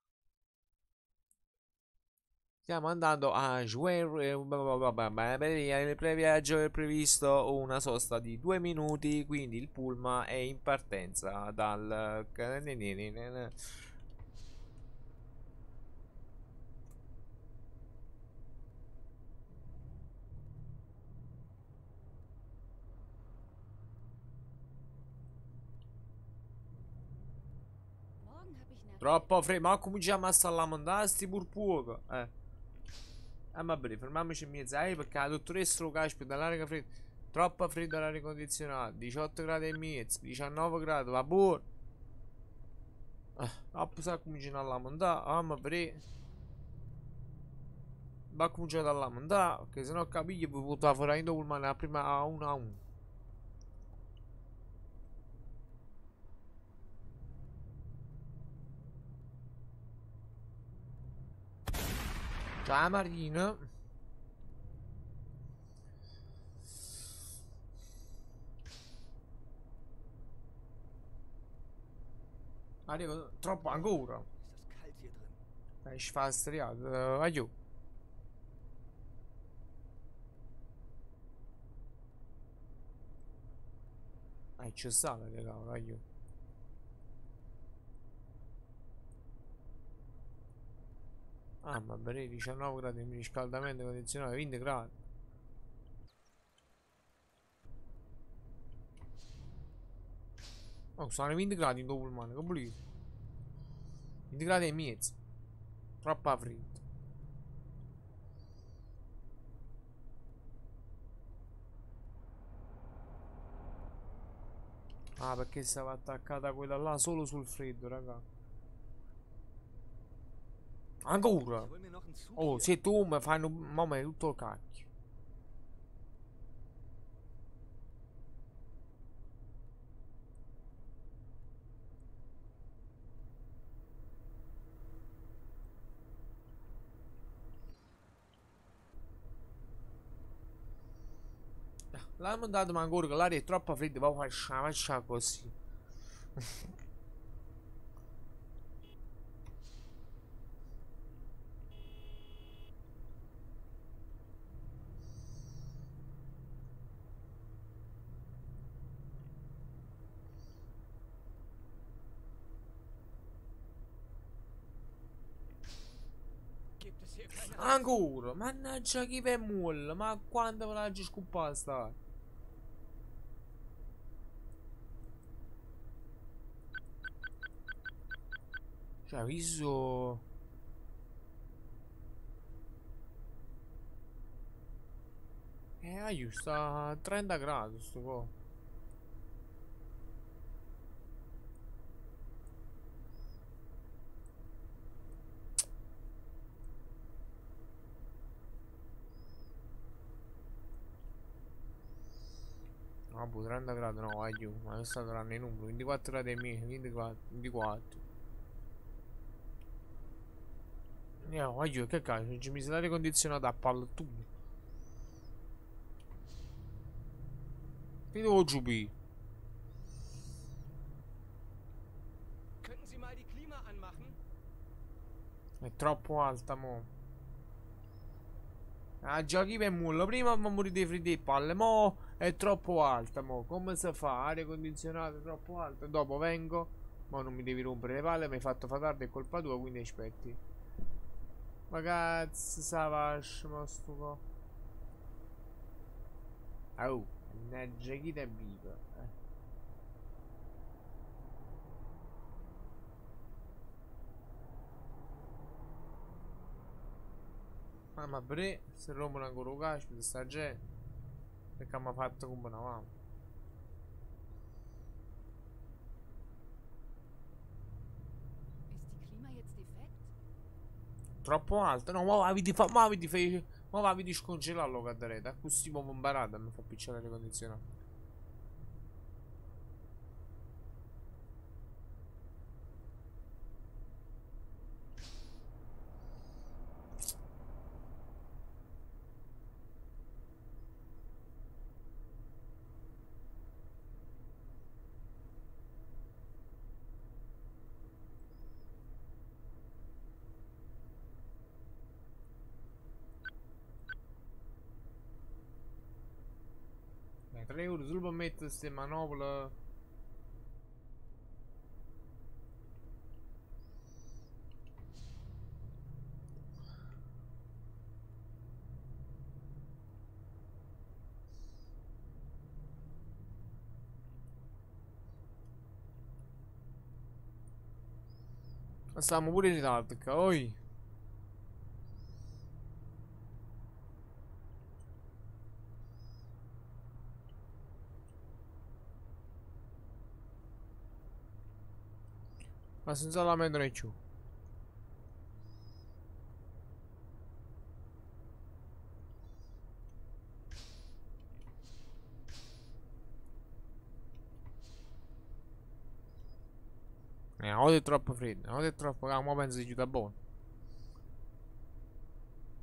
Stiamo andando a Jouer. Il previaggio è previsto una sosta di due minuti. Quindi il pullman è in partenza dal... Morgen habe ich eine Troppo freddo, ma cominciamo a stare a mandare sti pur poco. Eh. Eh vabbè, fermiamoci in mezzo. Eh, perché la dottoressa lo caspita dall'aria fredda. Troppo freddo l'aria condizionata. diciotto gradi e mezzo, diciannove gradi, va buono. Eh, dopo sa cominciare a lamentare. Ah, ma per va a cominciare a lamentare. Perché se no capisci, vi poteva fare in dopo la prima a uno a uno. Ciao Marina. Arrivo troppo ancora. Ist das kalt hier drin? Dai, sfastriato. Uh, aiuto. Ah, c'è sale, raga, aiuto. Ah, ma bene, diciannove gradi di riscaldamento condizionato, venti gradi. Oh, sono venti gradi in dopo il mano, che pulito. venti gradi e mezzo. Troppo freddo. Ah, perché stava attaccata quella là solo sul freddo, raga. Ancora? Ich hol mir noch einen Zug Oh, hier. se tu mi fai un mamma è tutto il cacchio. L'ha mandato ma ancora che l'aria è troppo fredda, ma faccia, faccia così. Gibt es hier keine... Ancora, mannaggia chi per molla, ma quanto ve l'ha scoppata sta? Cioè, visto... Eh, aiuto, sta a trenta gradi sto co'. Ah, boh, trenta gradi no, aiuto, ma questa saranno i numeri, ventiquattro gradi e meno, ventiquattro, ventiquattro. No, aiuto, che cazzo, ci mi si l'aria condizionata a pallettone. Mi devo giubire. Könnten Sie mal die Klima anmachen? È troppo alta, mo. Ah, giochi per mullo. Prima mi morire di freddo e palle. Mo è troppo alta, mo. Come si fa? Aria condizionata troppo alta. Dopo vengo. Mo non mi devi rompere le palle. Mi hai fatto fa tardi, è colpa tua, quindi aspetti. Ma cazzo, savascio, ma sto co. Oh, mannaggia chi te viva. Eh. Ah, ma bre, se rompono ancora un caspita sta gente. Perché mi ha fatto come una mamma. Ist die Klima jetzt defekt? Troppo alto, no, ma va, vedi fa, ma vedi fai, ma va, vedi scongelarlo cadrete, così mi imparate, mi fa picciare l'aria condizionata. tre euro solo per mettere queste manopole. Ma stiamo pure in ritardo, oi. Ma senza la mettere giù. Eh, oggi è troppo freddo, oggi è troppo calmo, penso che ci da buono.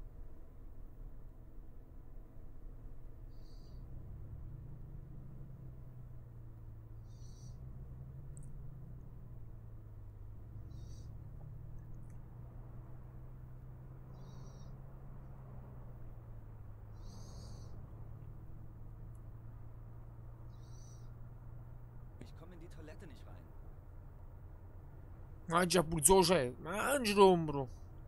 Toilette nicht rein. Mangia puzzo c'è. Mangia rombro.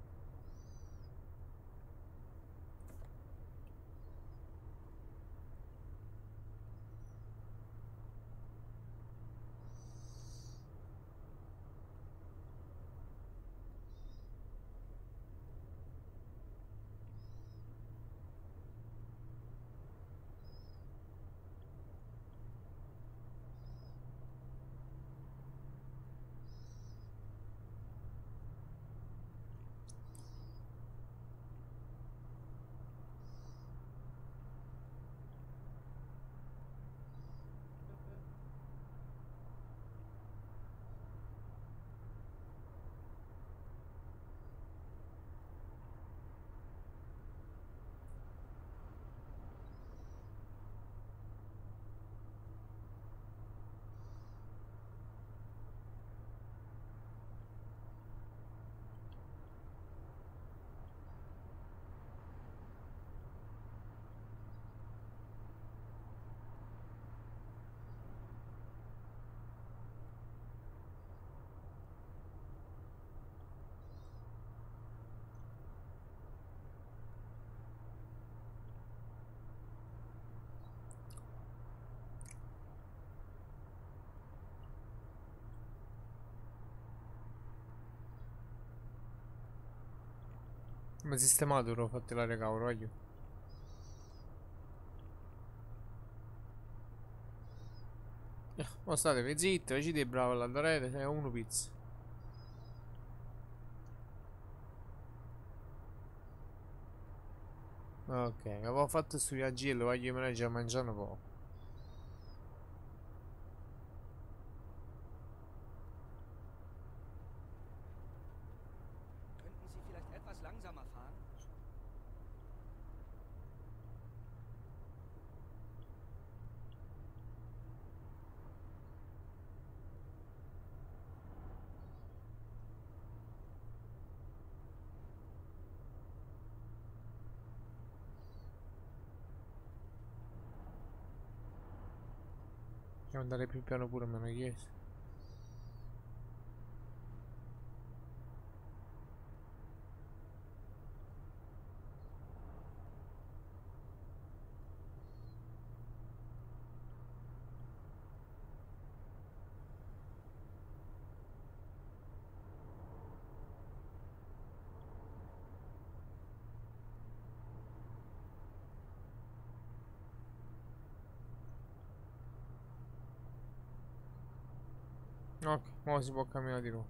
Ma sistemato l'ho fatto la recavolo, voglio. Eh, ma state zitti, facete bravo all'andarete, c'è uno pizza. Ok, avevo fatto sto viaggello, voglio mangiare mangiare un po'. Könnten Sie vielleicht etwas langsamer fahren? Devo andare più piano pure, me l'hanno chiesto. Ok, ora si può camminare di nuovo.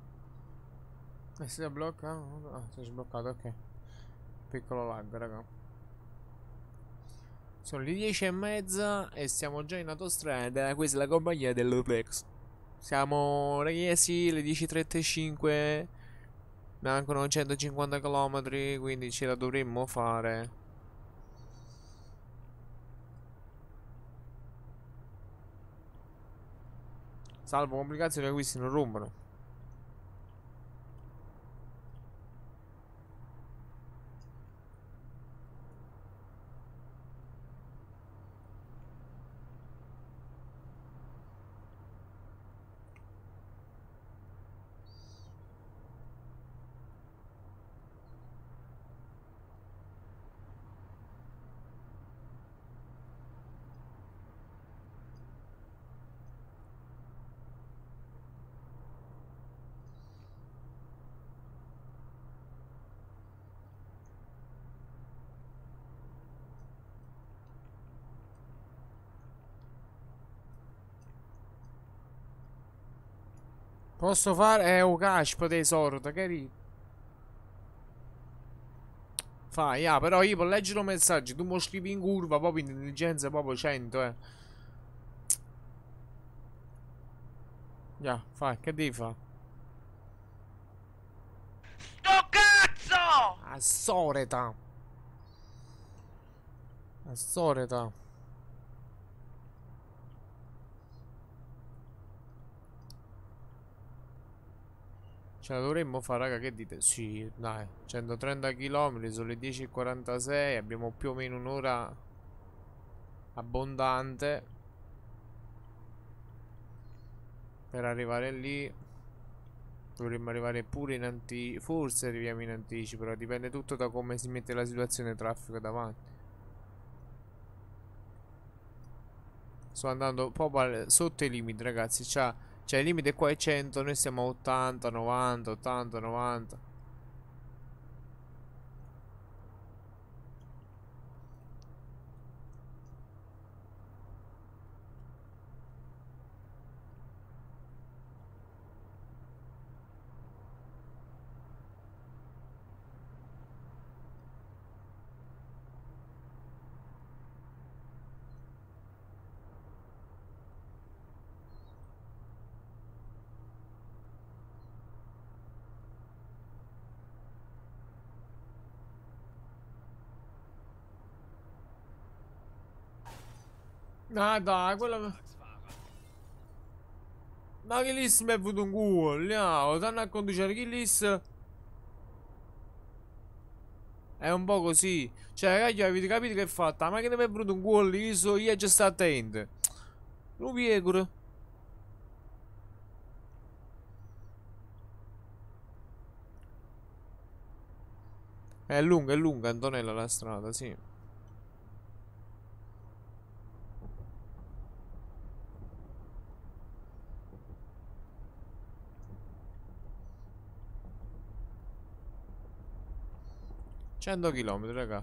E si blocca? Ah, si è sbloccato, ok. Piccolo lag, raga. Sono le dieci e mezza e stiamo già in autostrada. Questa è la compagnia dell'Oplex. Siamo ragazzi, le dieci e trentacinque. Mancano centocinquanta chilometri, quindi ce la dovremmo fare. Salvo complicazioni che questi non rompono. Posso fare? Eh, un caspo tesoro, carino. Fai, ah, però io per leggere un messaggio, tu mi scrivi in curva, proprio intelligenza proprio cento, eh. Ya, fai, che devi fare? Sto cazzo! A soreta. A soreta. Ce la dovremmo fare, raga, che dite? Sì, dai, centotrenta chilometri, sono le dieci e quarantasei, abbiamo più o meno un'ora abbondante. Per arrivare lì dovremmo arrivare pure in anticipo. Forse arriviamo in anticipo, però dipende tutto da come si mette la situazione traffico davanti. Sto andando proprio sotto i limiti, ragazzi. Cioè, cioè il limite qua è cento, noi siamo a ottanta, novanta, ottanta, novanta. Ah dai, quello... Ma che lì mi è venuto un culo, no, stanno a conducere che lì è un po' così. Cioè, ragazzi, avete capito che è fatta? Ma che ne mi è venuto un culo lì, so, io già sto attento. Lo piego. È lunga, è lunga, Antonella, la strada, sì. cento chilometri, raga.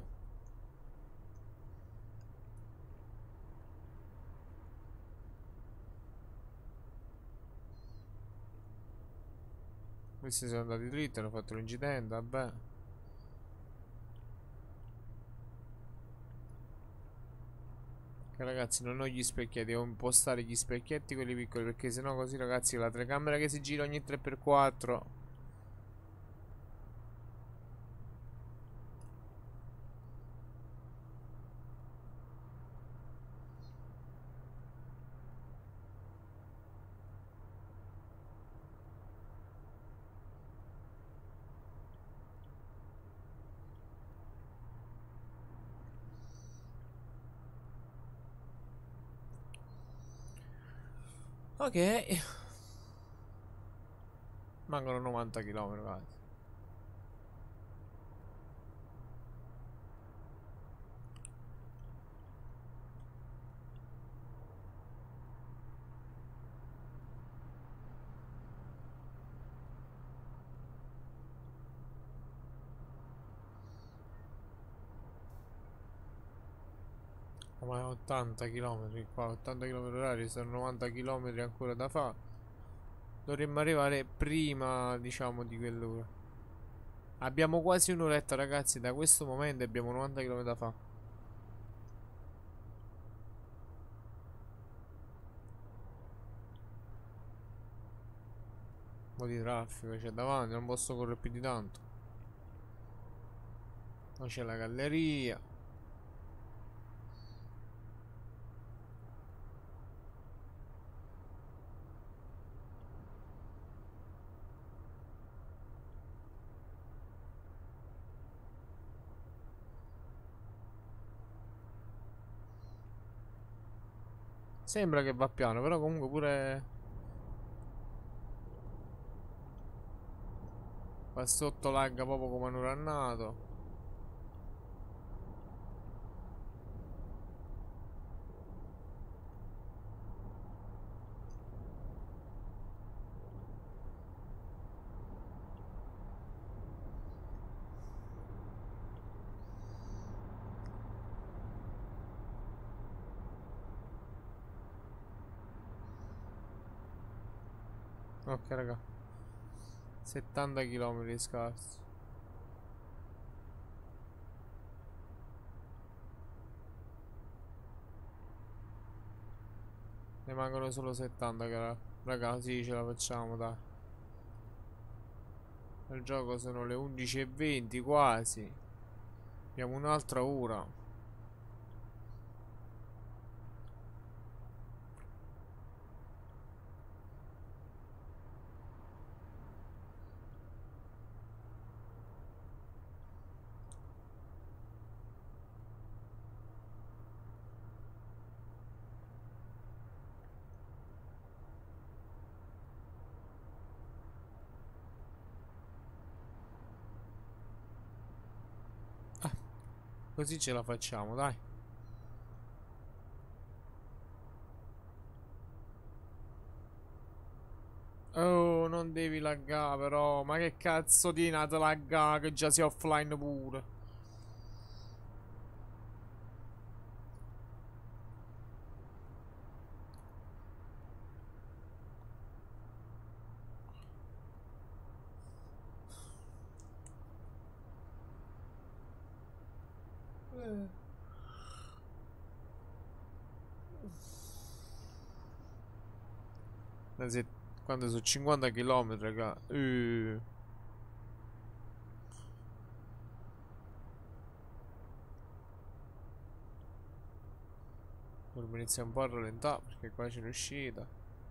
Questi sono andati dritti, hanno fatto l'incidente, vabbè. Che ragazzi, non ho gli specchietti, devo impostare gli specchietti quelli piccoli, perché sennò così, ragazzi, la telecamera che si gira ogni tre per quattro. Ok. Mancano novanta chilometri, ragazzi. Ma ottanta chilometri qua, ottanta chilometri orari, sono novanta chilometri ancora da fare. Dovremmo arrivare prima, diciamo, di quell'ora. Abbiamo quasi un'oretta, ragazzi, da questo momento abbiamo novanta chilometri da fare. Un po' di traffico c'è davanti, non posso correre più di tanto. Poi c'è la galleria. Sembra che va piano, però comunque pure qua sotto lagga proprio come un urannato. Ok, raga. settanta chilometri scarsi. Ne mancano solo settanta, cara. Raga, sì, ce la facciamo, dai. Il gioco sono le undici e venti quasi. Abbiamo un'altra ora. Così ce la facciamo, dai. Oh, non devi laggare però. Ma che cazzo di nato laggare che già si è offline pure. Eh, se- Quando sono cinquanta chilometri, raga. Eh. Dovremmo iniziare un po' a rallentare perché qua c'è l'uscita.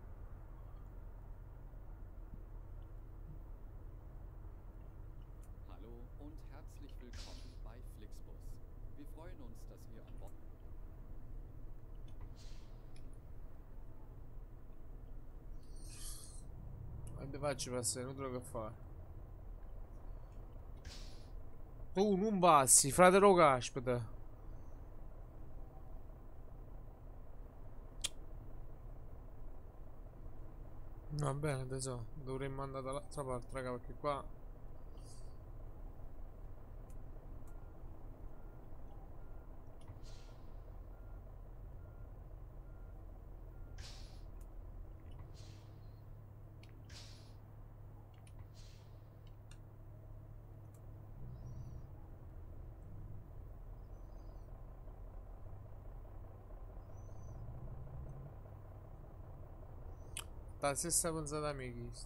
Hallo und herzlich willkommen bei Flixbus. Wir freuen uns, dass ihr an Bord. Quando faccio passare, non trovo che fare. Tu non passi, fratello caspita. Va bene, tesoro. Dovremmo andare dall'altra parte, raga, perché qua. La stessa pensata mia chiesto.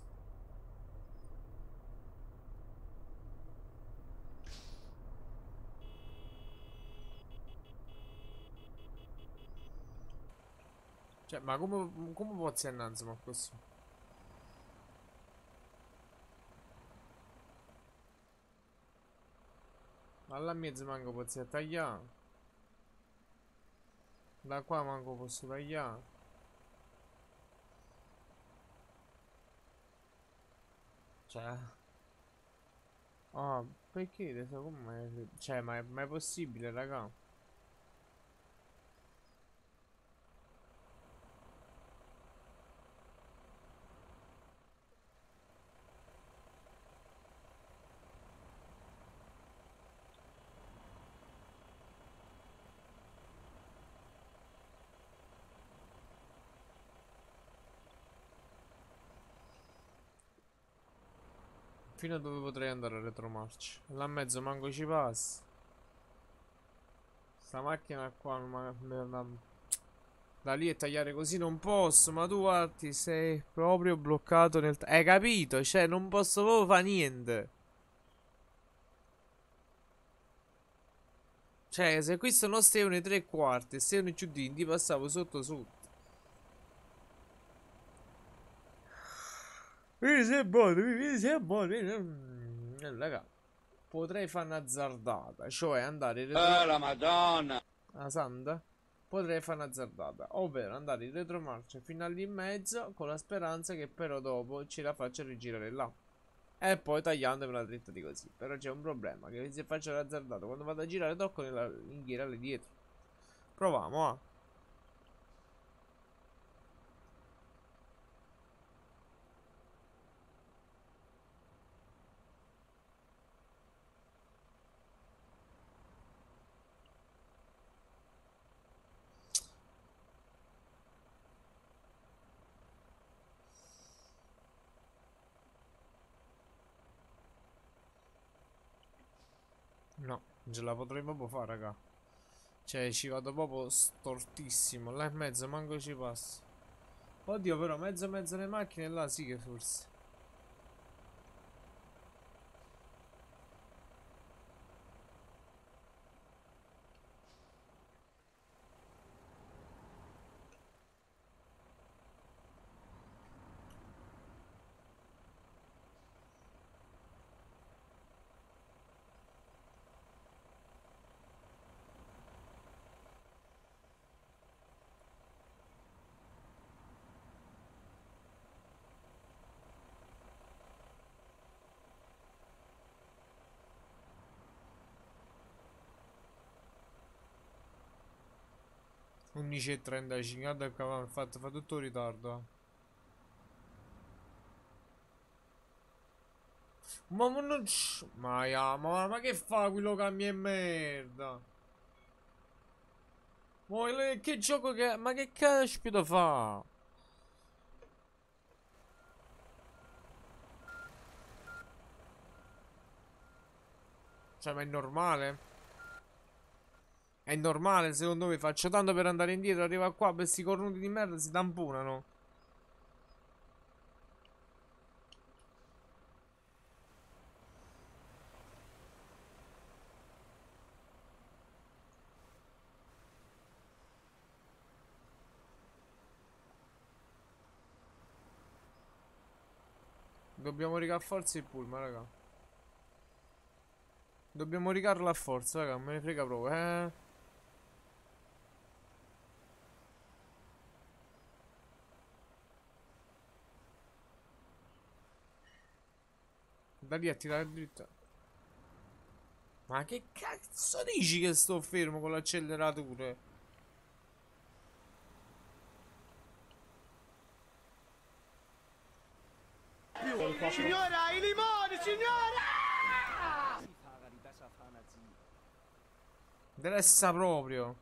Cioè, ma come, come posso innanzi, ma così? Ma là in mezzo manco posso tagliare. Da qua manco posso tagliare. Cioè. Ah, perché adesso come? Cioè, ma è, ma è possibile, raga? Fino a dove potrei andare a retromarcia? Là in mezzo manco ci passa. Sta macchina qua non ma- me la- da lì e tagliare così non posso. Ma tu guardi, sei proprio bloccato nel. Hai capito? Cioè, non posso proprio fare niente. Cioè, se questo non stiano i tre quarti e stiano i giudini, passavo sotto sotto. Vedi se è buono, vedi se è buono. Mm, eh, raga, potrei fare una azzardata, cioè andare in retro. Oh la Madonna! Ah, santa? Potrei fare una azzardata, ovvero andare in retromarcia fino a lì in mezzo con la speranza che però dopo ce la faccia rigirare là. E poi tagliandomi la dritta di così. Però c'è un problema, che se faccio l'azzardata, quando vado a girare tocco nella inghiera lì dietro. Proviamo, ah. No, non ce la potrei proprio fare, raga. Cioè, ci vado proprio stortissimo. Là in mezzo manco ci passa. Oddio, però, mezzo mezzo le macchine là sì che forse. undici e trentacinque, guarda che avevamo fatto, fa tutto il ritardo. Ma, ma non c- ma, ya, ma, ma che fa quello cambia e merda? Ma che che gioco che... Ma che caspita fa? Cioè, ma è normale? È normale, secondo me. Faccio tanto per andare indietro, arriva qua, questi cornuti di merda si tamponano. Dobbiamo rigare a forza il pullman, raga. Dobbiamo ricarlo a forza, raga. Me ne frega proprio, eh. Da lì a tirare dritta. Ma che cazzo dici che sto fermo con l'acceleratore? Signora, i limoni, signora! Taxifahrer, die besser fahren als Sie. Interessa proprio.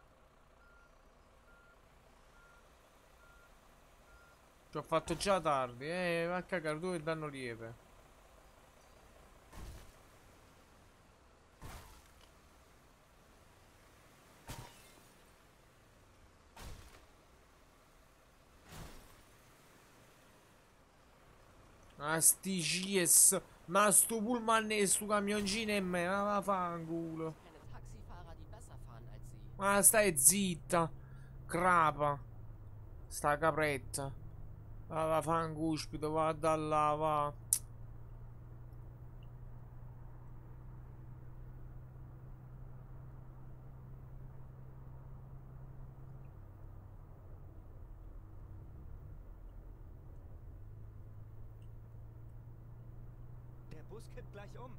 Ci ho fatto già tardi, eh. Va a cagare tu e danno lieve. Ma sti C S. Ma sto pullman e sto camioncino e me. Ma vaffanculo. Keine Taxifahrer, die besser fahren als Sie. Ma stai zitta. Crapa. Sta capretta. Va vaffancuspito, va da là, va. Der Bus kippt gleich um.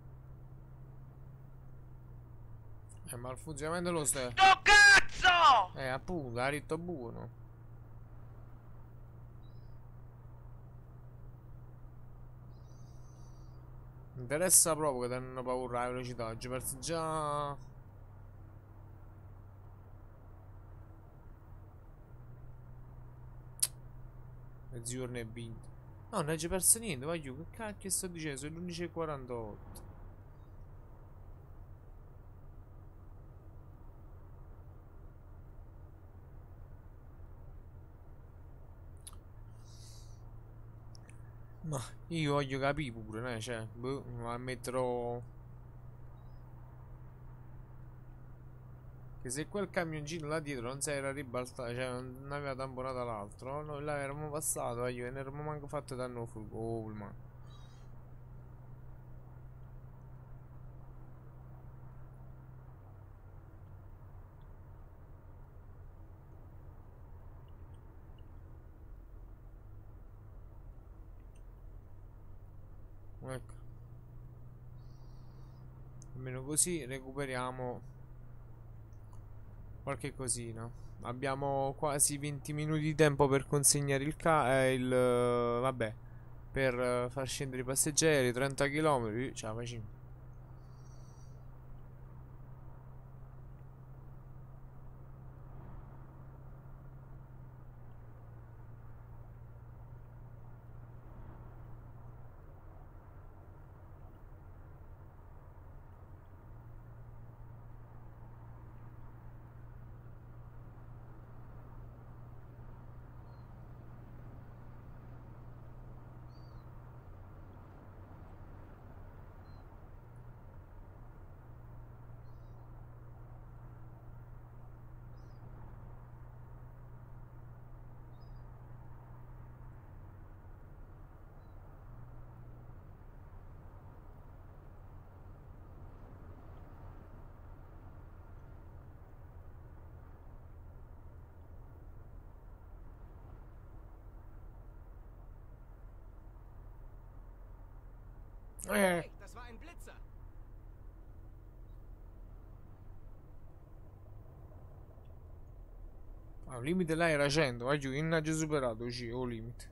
Eh, ma il funzionamento lo stesso. Sto cazzo! Eh, appunto, ha detto buono. Mi interessa proprio che danno paura alla velocità. Oggi perso già. Mezzogiorno e venti. No, non hai già perso niente, voglio. Che cacchio sto dicendo? Sono le undici e quarantotto. Ma io voglio capire pure, né? Cioè, boh, ma metterò. Che se quel camioncino là dietro non si era ribaltato, cioè non aveva tamponato l'altro, noi là eravamo passato, io e ne eravamo manco fatto danno full. Oh, ma. Ecco. Almeno così recuperiamo qualche cosina. Abbiamo quasi venti minuti di tempo per consegnare il ca... Eh, il... eh, vabbè. Per eh, far scendere i passeggeri, trenta chilometri. Ce la facciamo. Eh. Hey, das war ein Blitzer. Ah, il limite là era cento, ma giù, in già superato, ci, o limite.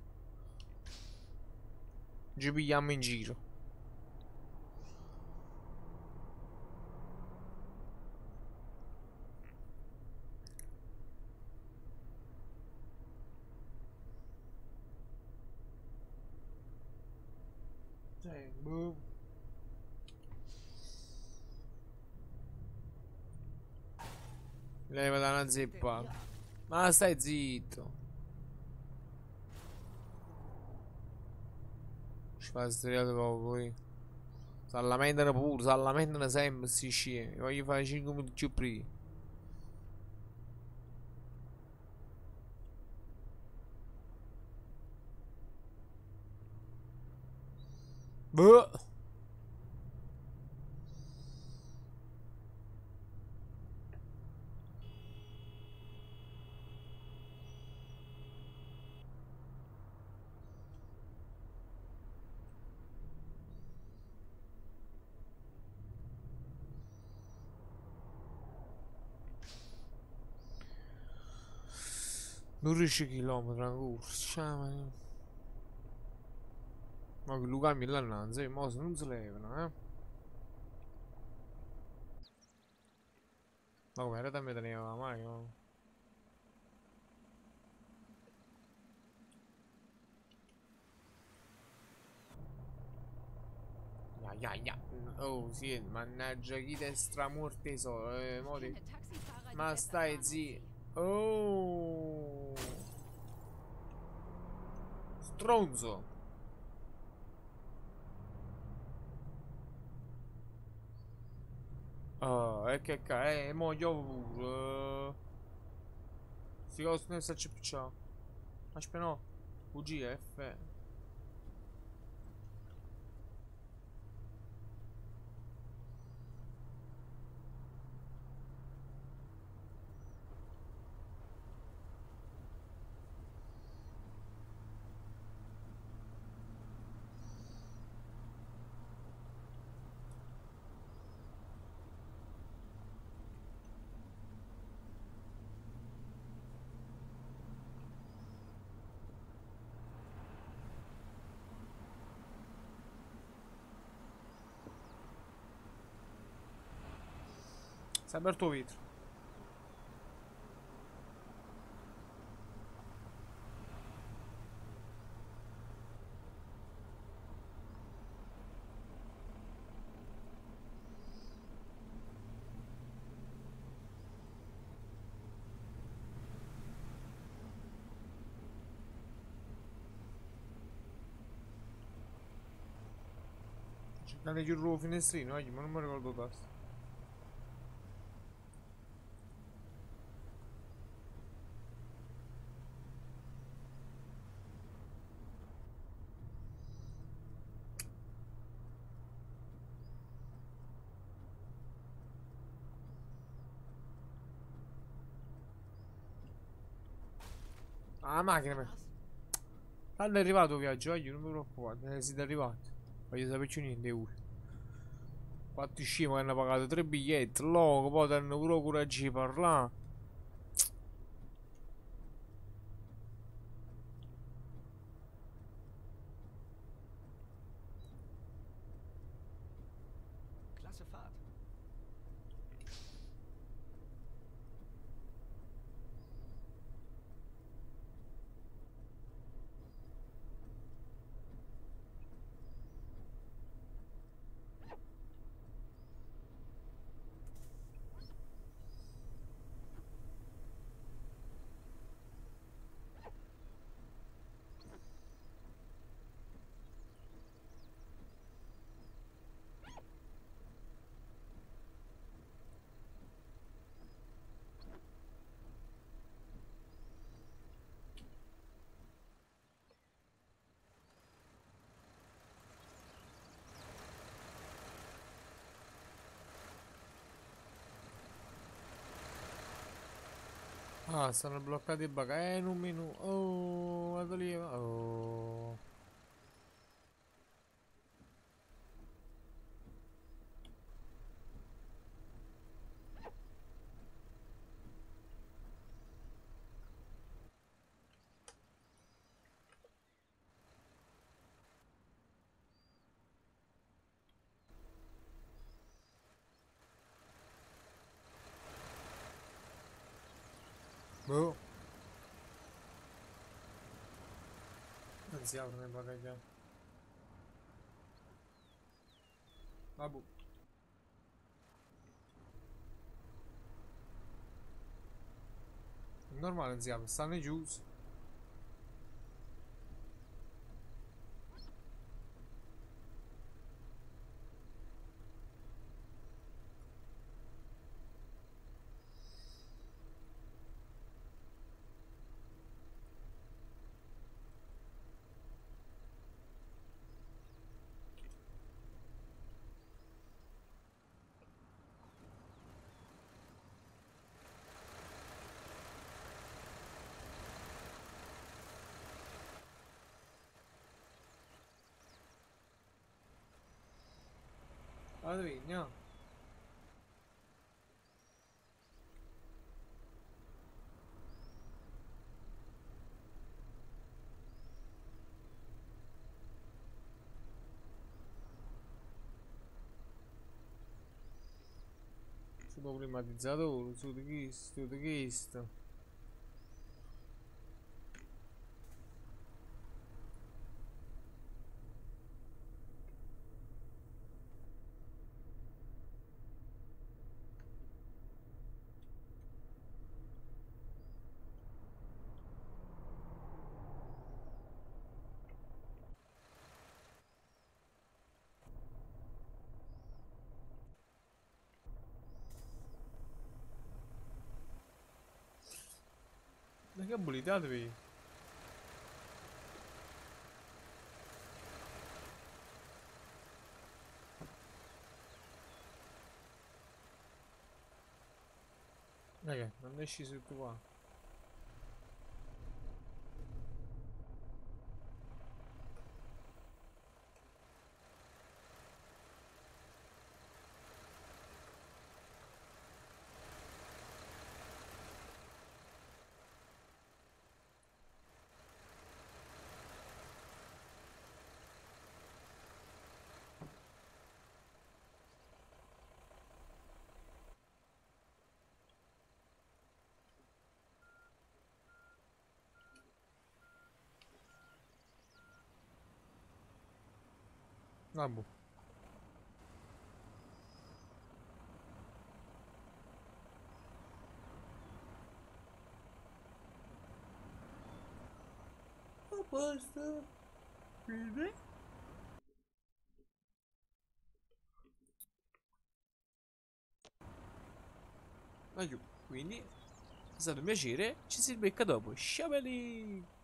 Ci pigliamo in giro. Cioè, boh. Leva da una zeppa. Ma stai zitto. Ci fa striato proprio poi. Si lamentano pure, si lamentano sempre sti scemi. Voglio fare cinque minuti più prima. Boh. dodici chilometri ancora. Ciao. Ma che Luca mill'annanza, mo se non si levano, eh. Ma come era da me teneva mai, no? Ya, ya, ya. Oh, sì, mannaggia, chi te stramorte so, eh, mo ti- Kenne Taxifahrer, die Ma besser stai fahren als zi. Sie. Oh. Stronzo. Ah, e che ca... Eh, mo io pure. Sti cosi non sta ciao. Aspetta no. U G F. Si è aperto il vetro. Cercate di chiudere il finestrino, eh, ma non mi ricordo il tasto. Ah, la macchina. me- Quando è arrivato il viaggio, oggi non mi preoccupate, eh, siete arrivati. Voglio sapere più niente ora. Quattro scemi che hanno pagato tre biglietti, logo, poi hanno pure coraggio di parlare. Klasse Fahrt. Ah, stanno bloccati i bagagli. Eh, in un minuto. Oh, vado lì. Oh. Boh. Non si aprono i bagagliati. Vabbè. Normale non si apre, stanno chiusi. Allora, andiamo. Super climatizzatore, su di questo, di questo. Ma che abolitatevi? Raga, non esci su tutto qua. Vabbè. A posto. Bene. Quindi è stato un piacere, ci si becca dopo. Ciao belli!